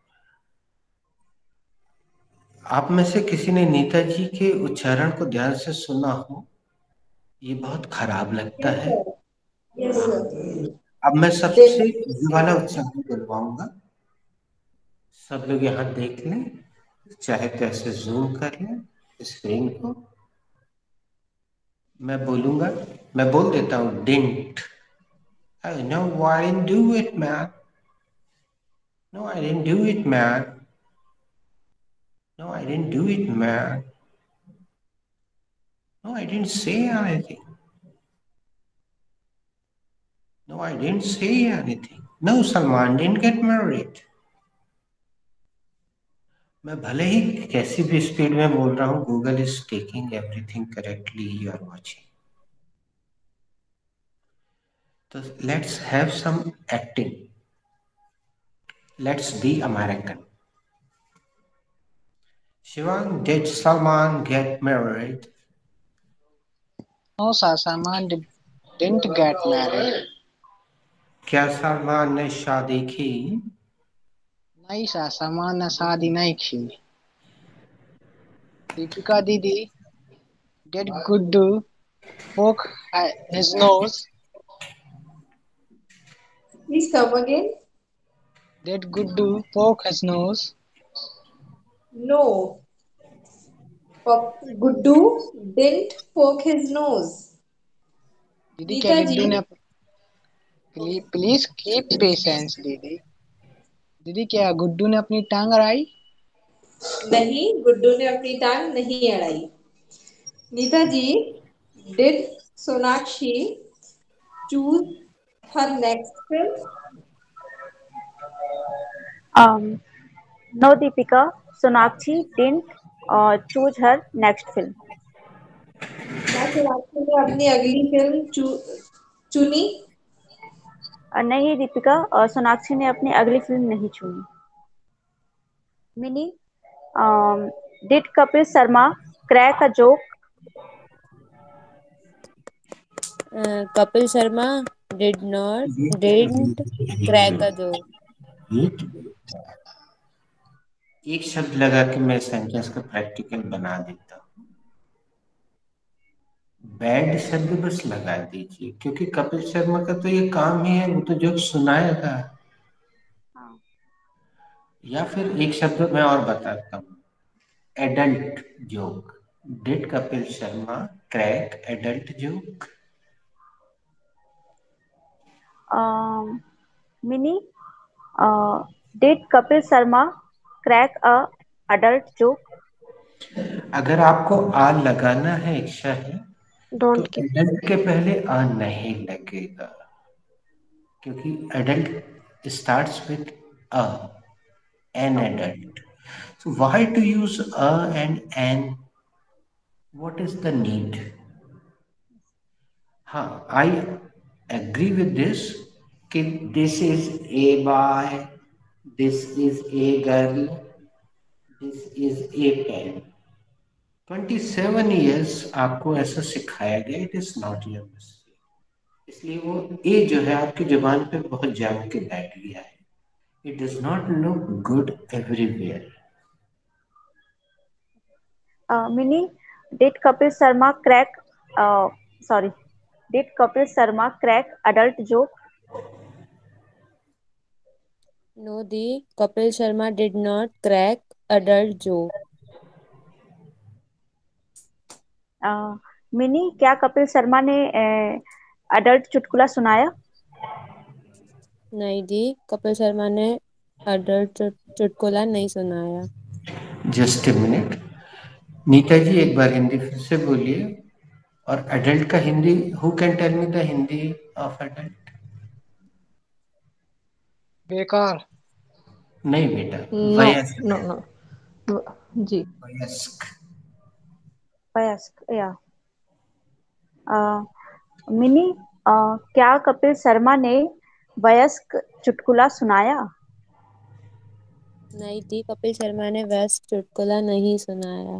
आप में से किसी ने नीता जी के उच्चारण को ध्यान से सुना हो? ये बहुत खराब लगता Yes, है। sir. Yes, sir. अब मैं सबसे ये वाला उच्चारण करवाऊंगा। सब लोग यहाँ देख लें, चाहे तो ऐसे जूम कर लें स्क्रीन को। मैं बोलूंगा, मैं बोल देता हूँ didn't. I know I didn't do it, man. No, I didn't do it, man. No, I didn't do it, man. No, I didn't say anything. No, I didn't say anything. No, Salman didn't get married. मैं भले ही कैसी भी speed में बोल रहा हूँ, Google is taking everything correctly you are watching. तो let's have some acting. Let's be American. Shivang, did Salman get married? No, sir, Salman did, didn't get married. क्या सलमान ने शादी की? नहीं सर, सलमान ने शादी नहीं की। दीपिका दीदी, did Guddu poke his nose? Please come again. Did Guddu poke his nose? No. Pap- Guddu didn't poke his nose. दीदी क्या नीता जी, गुड्डू ने प्लीज कीप पेशेंस दीदी। दीदी क्या गुड्डू ने अपनी टांग अड़ाई? नहीं, गुड्डू ने अपनी टांग नहीं अड़ाई। नीता जी, did Sonakshi choose her next film? Um, no, Deepika. Sonakshi didn't uh, choose her next film. क्या सोनाक्षी ने अपनी अगली फिल्म चु, चुनी? Uh, नहीं दीपिका, uh, सोनाक्षी ने अपनी अगली फिल्म नहीं चुनी। Mini, um, did Kapil Sharma crack a joke? Uh, Kapil Sharma did not didn't crack a joke. एक शब्द लगा के मैं सेंटेंस का प्रैक्टिकल बना देता हूँ। बैड शब्द बस लगा दीजिए, क्योंकि कपिल शर्मा का तो ये काम ही है, वो तो जोक सुनाएगा। या फिर एक शब्द मैं और बताता हूँ, adult joke. Did Kapil Sharma crack adult joke? Um, Mini, uh, did Kapil Sharma crack a adult joke? अगर आपको आ लगाना है इच्छा है तो एडल्ट के पहले आ नहीं लगेगा, क्योंकि adult starts with a, an adult. So why to use a and an? What is the need? हाँ, I agree with this कि this is a boy, this is a girl, this is a pen. twenty-seven years आपको ऐसा सिखाया गया, it is not your mistake. इसलिए वो ए जो है आपकी जुबान पे बहुत जम के बैठ गया है। It does not look good everywhere. Uh, Mini, did Kapil Sharma crack? Uh, sorry. Did Kapil Sharma crack adult joke? No, the Kapil Sharma did not crack adult joke. Mini, क्या कपिल शर्मा ने अडल्ट चुटकुला सुनाया? नहीं दी, कपिल शर्मा ने अडल्ट चुटकुला नहीं सुनाया। Just a minute, Neeta ji एक बार हिंदी फिर से बोलिए। और अडल्ट का Hindi, who can tell me the Hindi of adult? बेकार। नहीं बेटा, नो वयस्क। नो नो जी, वयस्क। वयस्क, या। मिनी, क्या कपिल शर्मा ने वयस्क चुटकुला सुनाया? नहीं दी, कपिल शर्मा ने वयस्क चुटकुला नहीं सुनाया।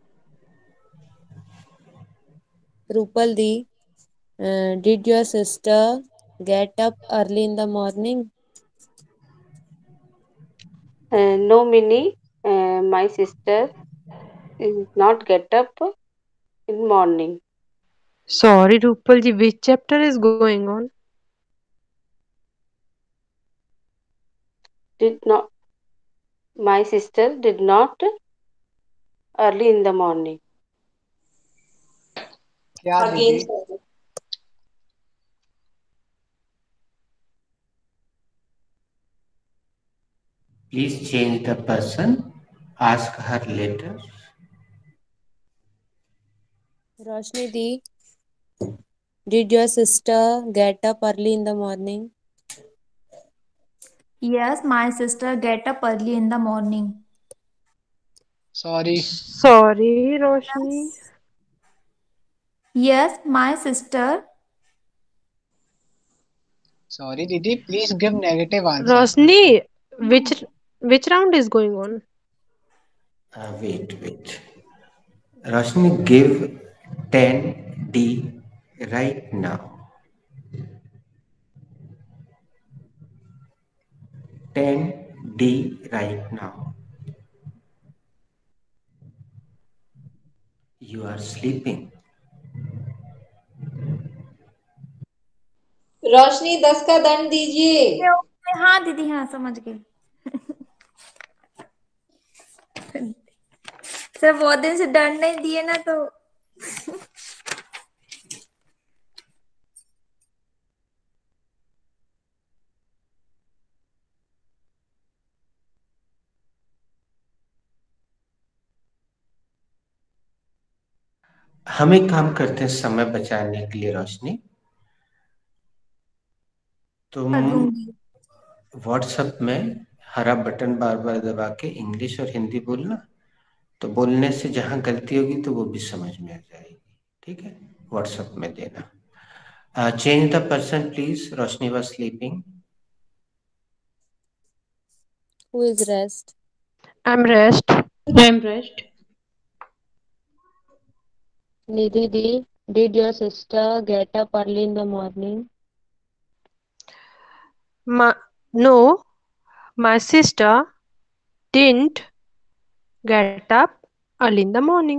रूपल दी, did your sister get up early in the morning? Uh, no, Minnie. Uh, my sister is not get up in morning. sorry Rupal ji, which chapter is going on? Did not. My sister did not early in the morning. क्या Again, दीदी? sorry. Please change the person. Ask her later. Roshni दी, did your sister get up early in the morning? Yes, my sister get up early in the morning. Sorry. Sorry, Roshni. Yes, my sister. Sorry, Didi. Please give negative answer. Roshni, which which round is going on? Uh, wait, wait. Roshni, give ten D right now. ten D right now. You are sleeping. Roshni, दस का दंड दीजिए। हाँ दीदी, हाँ समझ गई। Sir बहुत दिन से दंड नहीं दिए ना, तो हम एक काम करते हैं समय बचाने के लिए रोशनी, तुम व्हाट्सएप में हरा बटन बार बार दबा के इंग्लिश और हिंदी बोलना, तो बोलने से जहां गलती होगी तो वो भी समझ में आ जाएगी। ठीक है, व्हाट्सएप में देना। Change the person please. Roshni was sleeping. Who is rest? I'm rest. I'm rest. Nidhi di, did your sister get up early in the morning? My, no, my sister didn't get up early in the morning.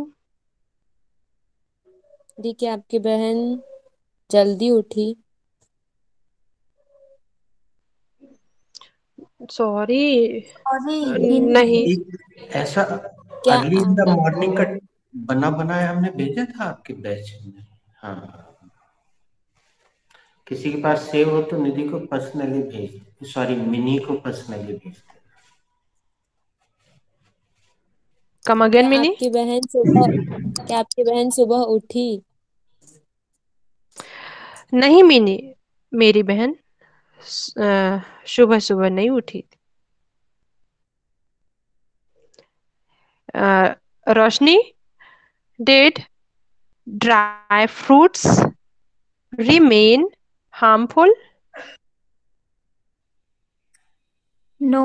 दी, क्या आपकी बहन जल्दी उठी? Sorry, sorry, नहीं। ऐसा क्या early in the आप- मॉर्निंग का बना बनाया हमने भेजा था आपके बैच में। हाँ, किसी के पास सेव हो तो निधि को पर्सनली भेज, सॉरी मिनी को पर्सनली भेज दे। Come again, क्या Mini? आपकी बहन सुबह क्या आपकी बहन सुबह उठी? नहीं मिनी, मेरी बहन सुबह सुबह नहीं उठी। uh, Roshni, did dry fruits remain harmful? no.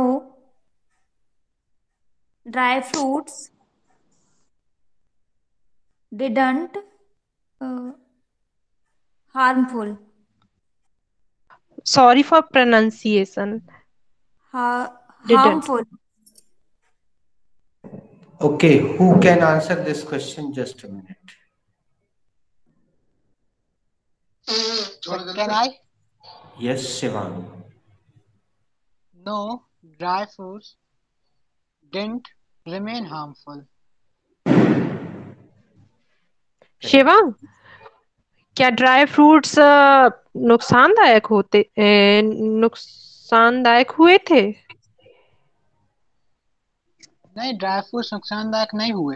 Dry fruits didn't uh, harmful. Sorry for pronunciation. Ha- Didn't. harmful. Okay, who can answer this question? Just a minute. Can I? Yes, Shivangi. No, dry fruits didn't remain harmful. Shivang, क्या dry fruits नुकसानदायक होते ए, नुकसानदायक हुए थे? नहीं, dry fruits नुकसानदायक नहीं हुए।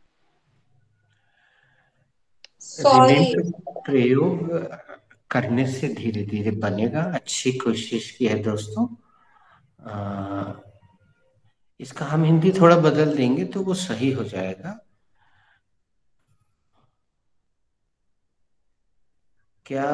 सॉरी, रिमाइंडर प्रयोग करने से धीरे धीरे बनेगा। अच्छी कोशिश की है दोस्तों। आ, इसका हम हिंदी थोड़ा बदल देंगे तो वो सही हो जाएगा। क्या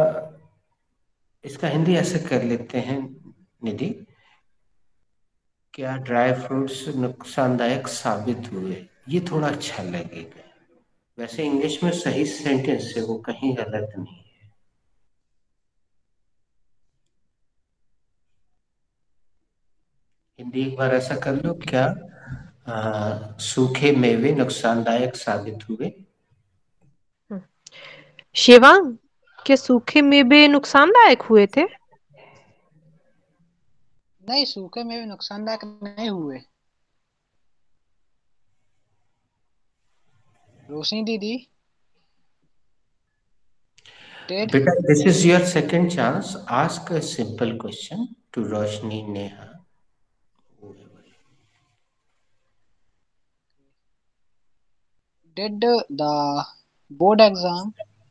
इसका हिंदी ऐसे कर लेते हैं निधि, क्या ड्राई फ्रूट्स नुकसानदायक साबित हुए? ये थोड़ा अच्छा लगेगा। वैसे इंग्लिश में सही सेंटेंस है, वो कहीं गलत नहीं है। हिंदी एक बार ऐसा कर लो, क्या आ, सूखे मेवे नुकसानदायक साबित हुए? शिवांग, क्या सूखे मेवे नुकसानदायक हुए थे? नहीं, सूखे मेवे नुकसानदायक नहीं हुए। रोशनी दीदी, did बेटा, this is your second chance. Ask a simple question to Roshni, Neha. did the board exam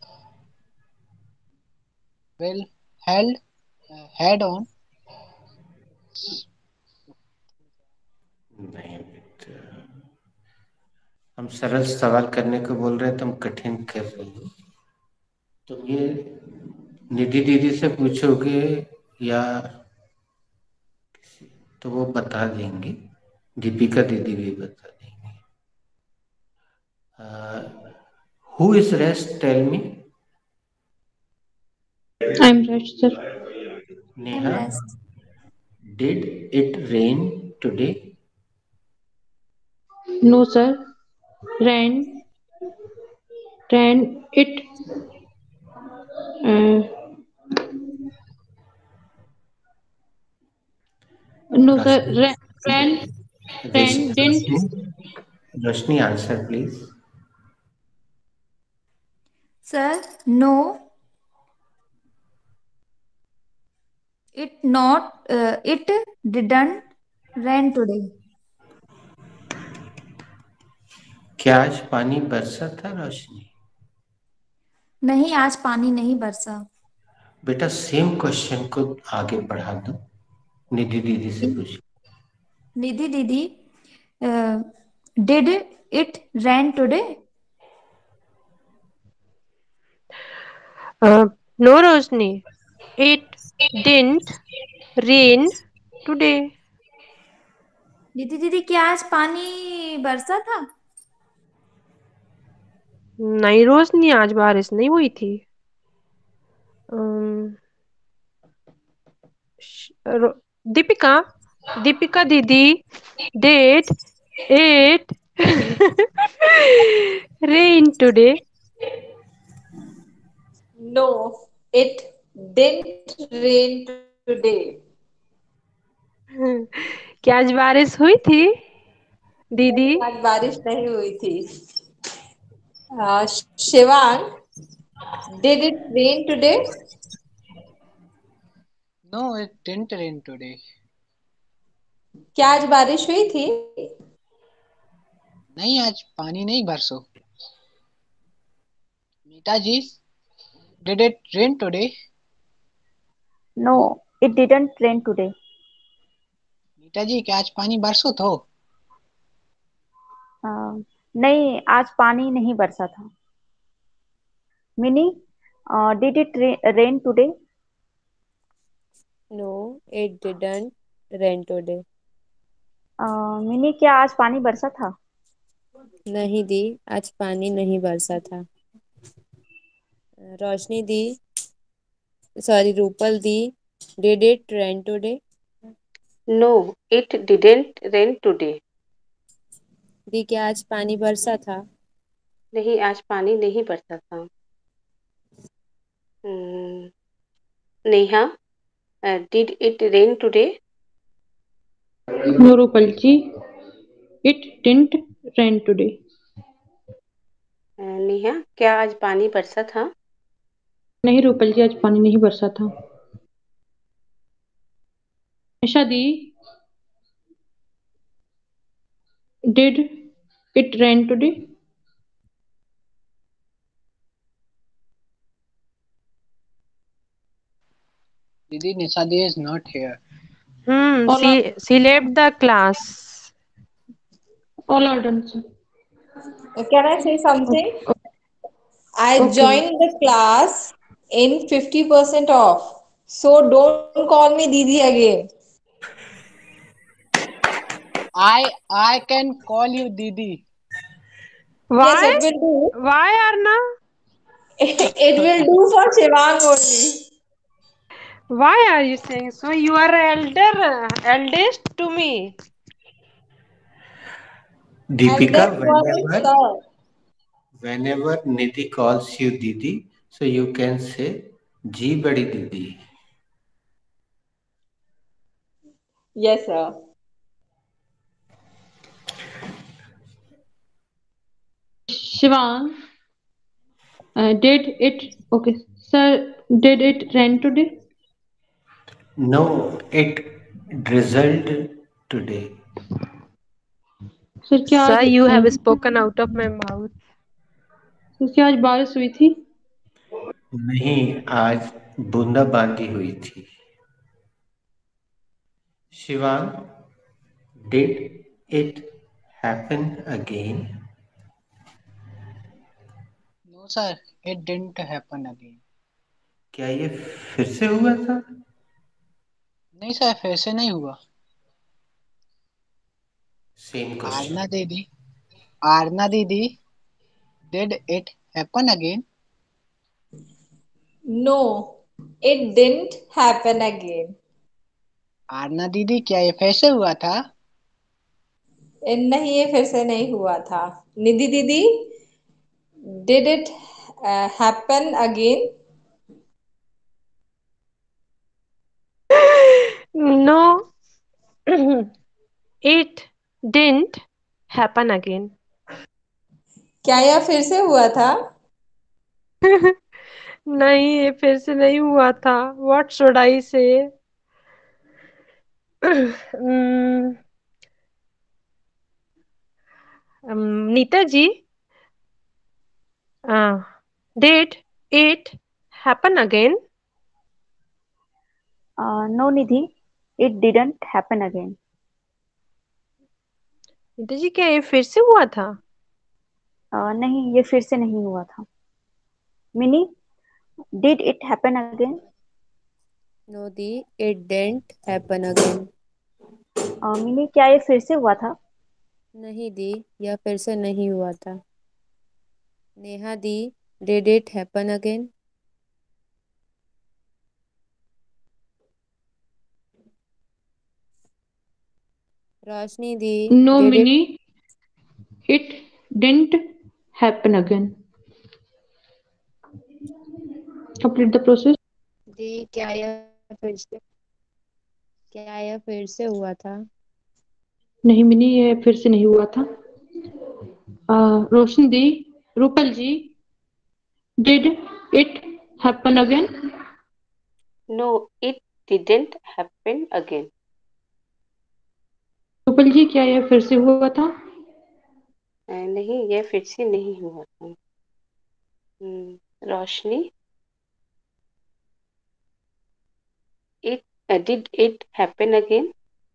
will held uh, head on? नहीं बेटा, हम सरल सवाल करने को बोल रहे हैं, तुम कठिन कर रही हो। तुम ये निधि दीदी से पूछोगे या तो वो बता देंगे, दीपिका दीदी भी बता देंगे। Who is rest, tell me. I am rest sir. Neha, rest. Did it rain today? No sir, rain rain it no sir, rain rain didn't. Roshni, answer please. Sir, no, it not uh, it didn't rain today. क्या आज पानी बरसा था रोशनी? नहीं, आज पानी नहीं बरसा। बेटा, सेम क्वेश्चन को आगे बढ़ा दो, निधि दीदी से पूछ। निधि दीदी, did it rain today? No Roshni, it didn't rain today. Nidhi दीदी, क्या आज पानी बरसा था? नहीं रोशनी, आज बारिश नहीं हुई थी। अम्म, श- रो- दीपिका दीपिका दीदी, did it rain today? No, it didn't rain today. क्या आज बारिश हुई थी दीदी? आज बारिश नहीं हुई थी। Shivang, did it rain today? No, it didn't rain today. क्या आज बारिश हुई थी? नहीं, आज पानी नहीं बरसो। मीता जी, did it rain today? No, it didn't rain today. मीता जी, क्या आज पानी बरसो तो? Uh, नहीं, आज पानी नहीं बरसा था। Mini, did it rain today? No, it didn't rain today. Mini, क्या आज पानी बरसा था? नहीं दी, आज पानी नहीं बरसा था। रोशनी दी, सॉरी रूपल दी, did it rain today? No, it didn't rain today. दी, क्या आज पानी बरसा था? नहीं, आज पानी नहीं बरसा था। Hmm. Neha, uh, did it rain today? No, Rupalji, it didn't rain today. Uh, Neha, क्या आज पानी बरसा था? नहीं रूपल जी, आज पानी नहीं बरसा था। निशा दी, did it rain today? Didi, Nisadi is not here. Hmm. All She are she left the class. all are done, sir. Can I say something? I Okay. joined the class in fifty percent off. So don't call me Didi again. I I can call you Didi. Yes, Why? it will do. Why, Arna? It will do for Shivang only. Why are you saying so? You are elder, eldest to me. Deepika, Eldest was whenever sir. whenever Nidhi calls you Didi, so you can say Ji badi Didi. Yes, sir. Shivang, uh, did it okay, sir? Did it rain today? No, it drizzled today. Sir क्या Sir, आज you uh, have spoken out of my mouth. Sir क्या आज बारिश हुई थी? नहीं, आज बूंदाबांदी हुई थी। Shivang, did it happen again? No sir, it didn't happen again. क्या ये फिर से हुआ था? नहीं सर, फिर से नहीं हुआ। Same question. आरना दीदी, आरना दीदी, did it happen again? No, it didn't happen again. Aarna दीदी, क्या ये फिर से हुआ था? ए, नहीं, ये फिर से नहीं हुआ था। निधि दीदी, did it uh, happen again? No, it didn't happen again. क्या यह फिर से हुआ था? नहीं, ये फिर से नहीं हुआ था। What should I say? um, um, Nita ji, uh, did it happen again? Uh, no, Nidhi, it didn't happen again. Nita जी, क्या ये फिर से हुआ था? Uh, नहीं, ये फिर से नहीं हुआ था। Mini, did it happen again? No, Di, it didn't happen again. Uh, Mini, क्या ये फिर से हुआ था? नहीं दी, यह फिर से नहीं हुआ था। नेहा दी, did it happen again? Roshni the, No, did it? Mini, it didn't happen again. Complete the process. दी, क्या यह फिर से क्या यह फिर से हुआ था? नहीं मिनी, ये फिर से नहीं हुआ था। अ, रोशनी दी, Rupal ji, did it happen again? No, it didn't happen again. Rupal जी, क्या यह फिर से हुआ था? अ, नहीं, यह फिर से नहीं हुआ था। हम्म, रोशनी, it uh, did it happen again?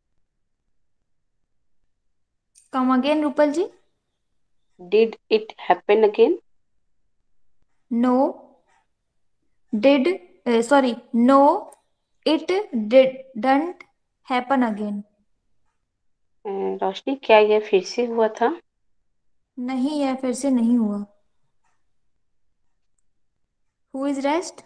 Come again, Rupal ji. Did it happen again? No. Did uh, sorry. No, it didn't happen again. अ, रोशनी, क्या यह फिर से हुआ था? नहीं, यह फिर से नहीं हुआ। Who is rest?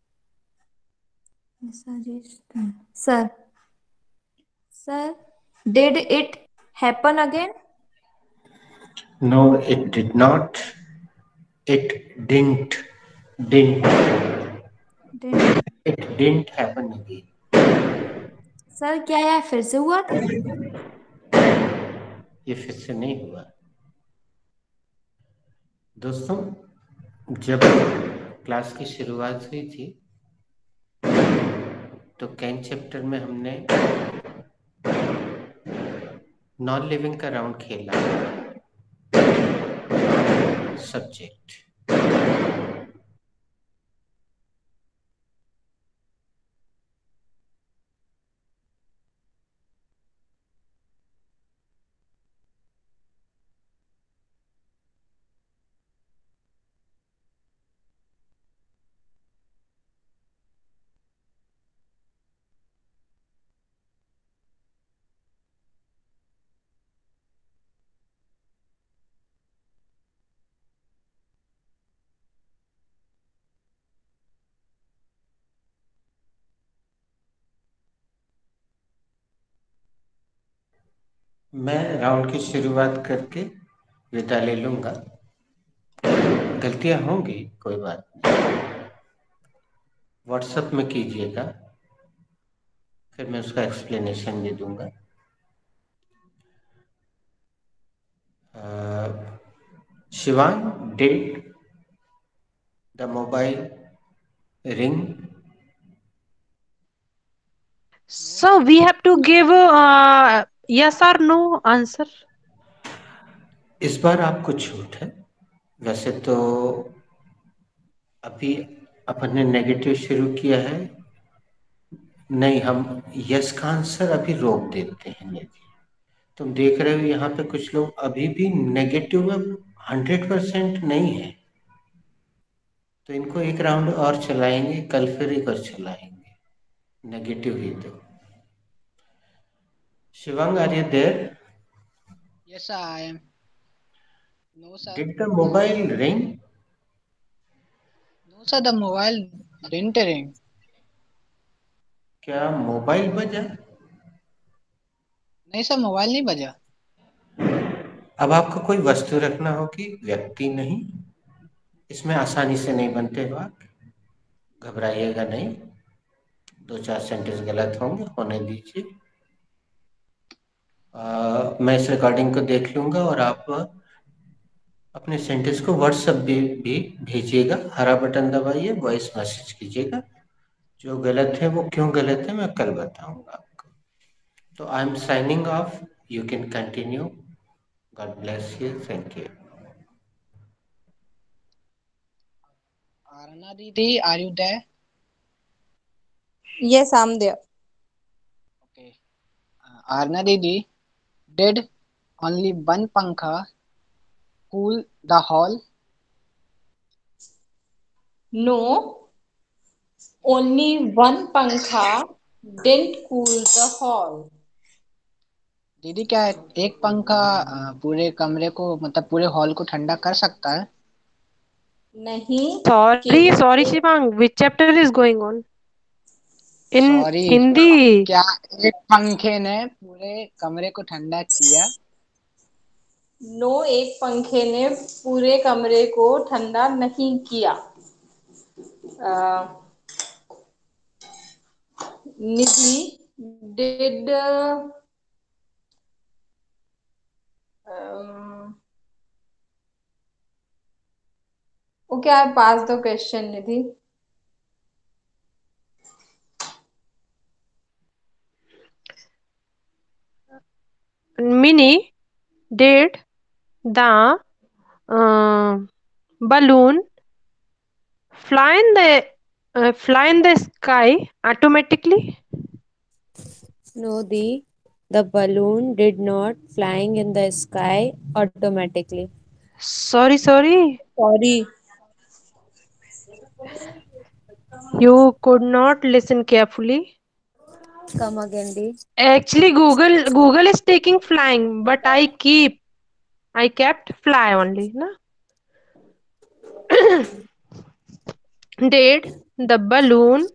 Sir. Sir, did it happen again? No, it did not. It didn't. Didn't. It didn't happen again. Sir क्या यह फिर से हुआ था? ये फिर से नहीं हुआ। दोस्तों, जब क्लास की शुरुआत हुई थी तो कैन चैप्टर में हमने नॉन लिविंग का राउंड खेला सब्जेक्ट। मैं राउंड की शुरुआत करके विदा ले लूंगा। गलतियां होंगी, कोई बात नहीं, व्हाट्सएप में कीजिएगा, फिर मैं उसका एक्सप्लेनेशन भी दूंगा। Shivang, did the mobile ring? So we have to give uh, yes or no answer. इस बार आपको छूट है। वैसे तो अभी अपन ने नेगेटिव शुरू किया है, नहीं, हम यस का आंसर अभी रोक देते हैं। नहीं, तुम देख रहे हो यहाँ पे कुछ लोग अभी भी नेगेटिव में हंड्रेड परसेंट नहीं है, तो इनको एक राउंड और चलाएंगे, कल फिर एक और चलाएंगे नेगेटिव ही। तो Shivang, are you there? Yes, sir, I am. No, sir. Did the mobile ring? No, sir, the mobile didn't ring. क्या मोबाइल बजा? नहीं सर, मोबाइल नहीं बजा। अब आपको कोई वस्तु रखना होगी, व्यक्ति नहीं। इसमें आसानी से नहीं बनते वाक्य, घबराइएगा नहीं। दो चार सेंटेंस गलत होंगे, होने दीजिए। मैं इस रिकॉर्डिंग को देख लूंगा और आप अपने सेंटेंस को व्हाट्सएप भी, भी भेजिएगा। हरा बटन दबाइए, वॉइस मैसेज कीजिएगा। जो गलत है वो क्यों गलत है मैं कल बताऊंगा आपको। तो I am signing off, you can continue. God bless you, thank you. Arana Didi, are you there? Yes, I'm there. Okay. Uh, Arana Didi, did only one pankha cool the hall? No, only one pankha didn't cool the hall. दीदी, क्या एक पंखा अ, पूरे कमरे को, मतलब पूरे hall को ठंडा कर सकता है? नहीं। Sorry, sorry, Shivang. Which chapter is going on? In Sorry, Hindi. क्या एक पंखे ने पूरे कमरे को ठंडा किया? नो, एक पंखे ने पूरे कमरे को ठंडा नहीं किया। uh, Nidhi, did okay, I pass the question Nidhi. Mini, did the uh, balloon fly in the uh, fly in the sky automatically? No, the the balloon did not flying in the sky automatically. Sorry, sorry. Sorry. You could not listen carefully. Come again, Dee. Actually, Google Google is taking flying, but I keep I kept fly only. Na? Did the balloon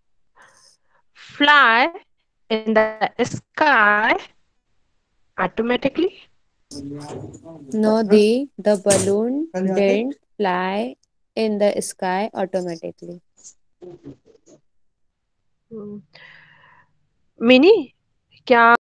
fly in the sky automatically? No, the the balloon didn't fly in the sky automatically. Mini क्या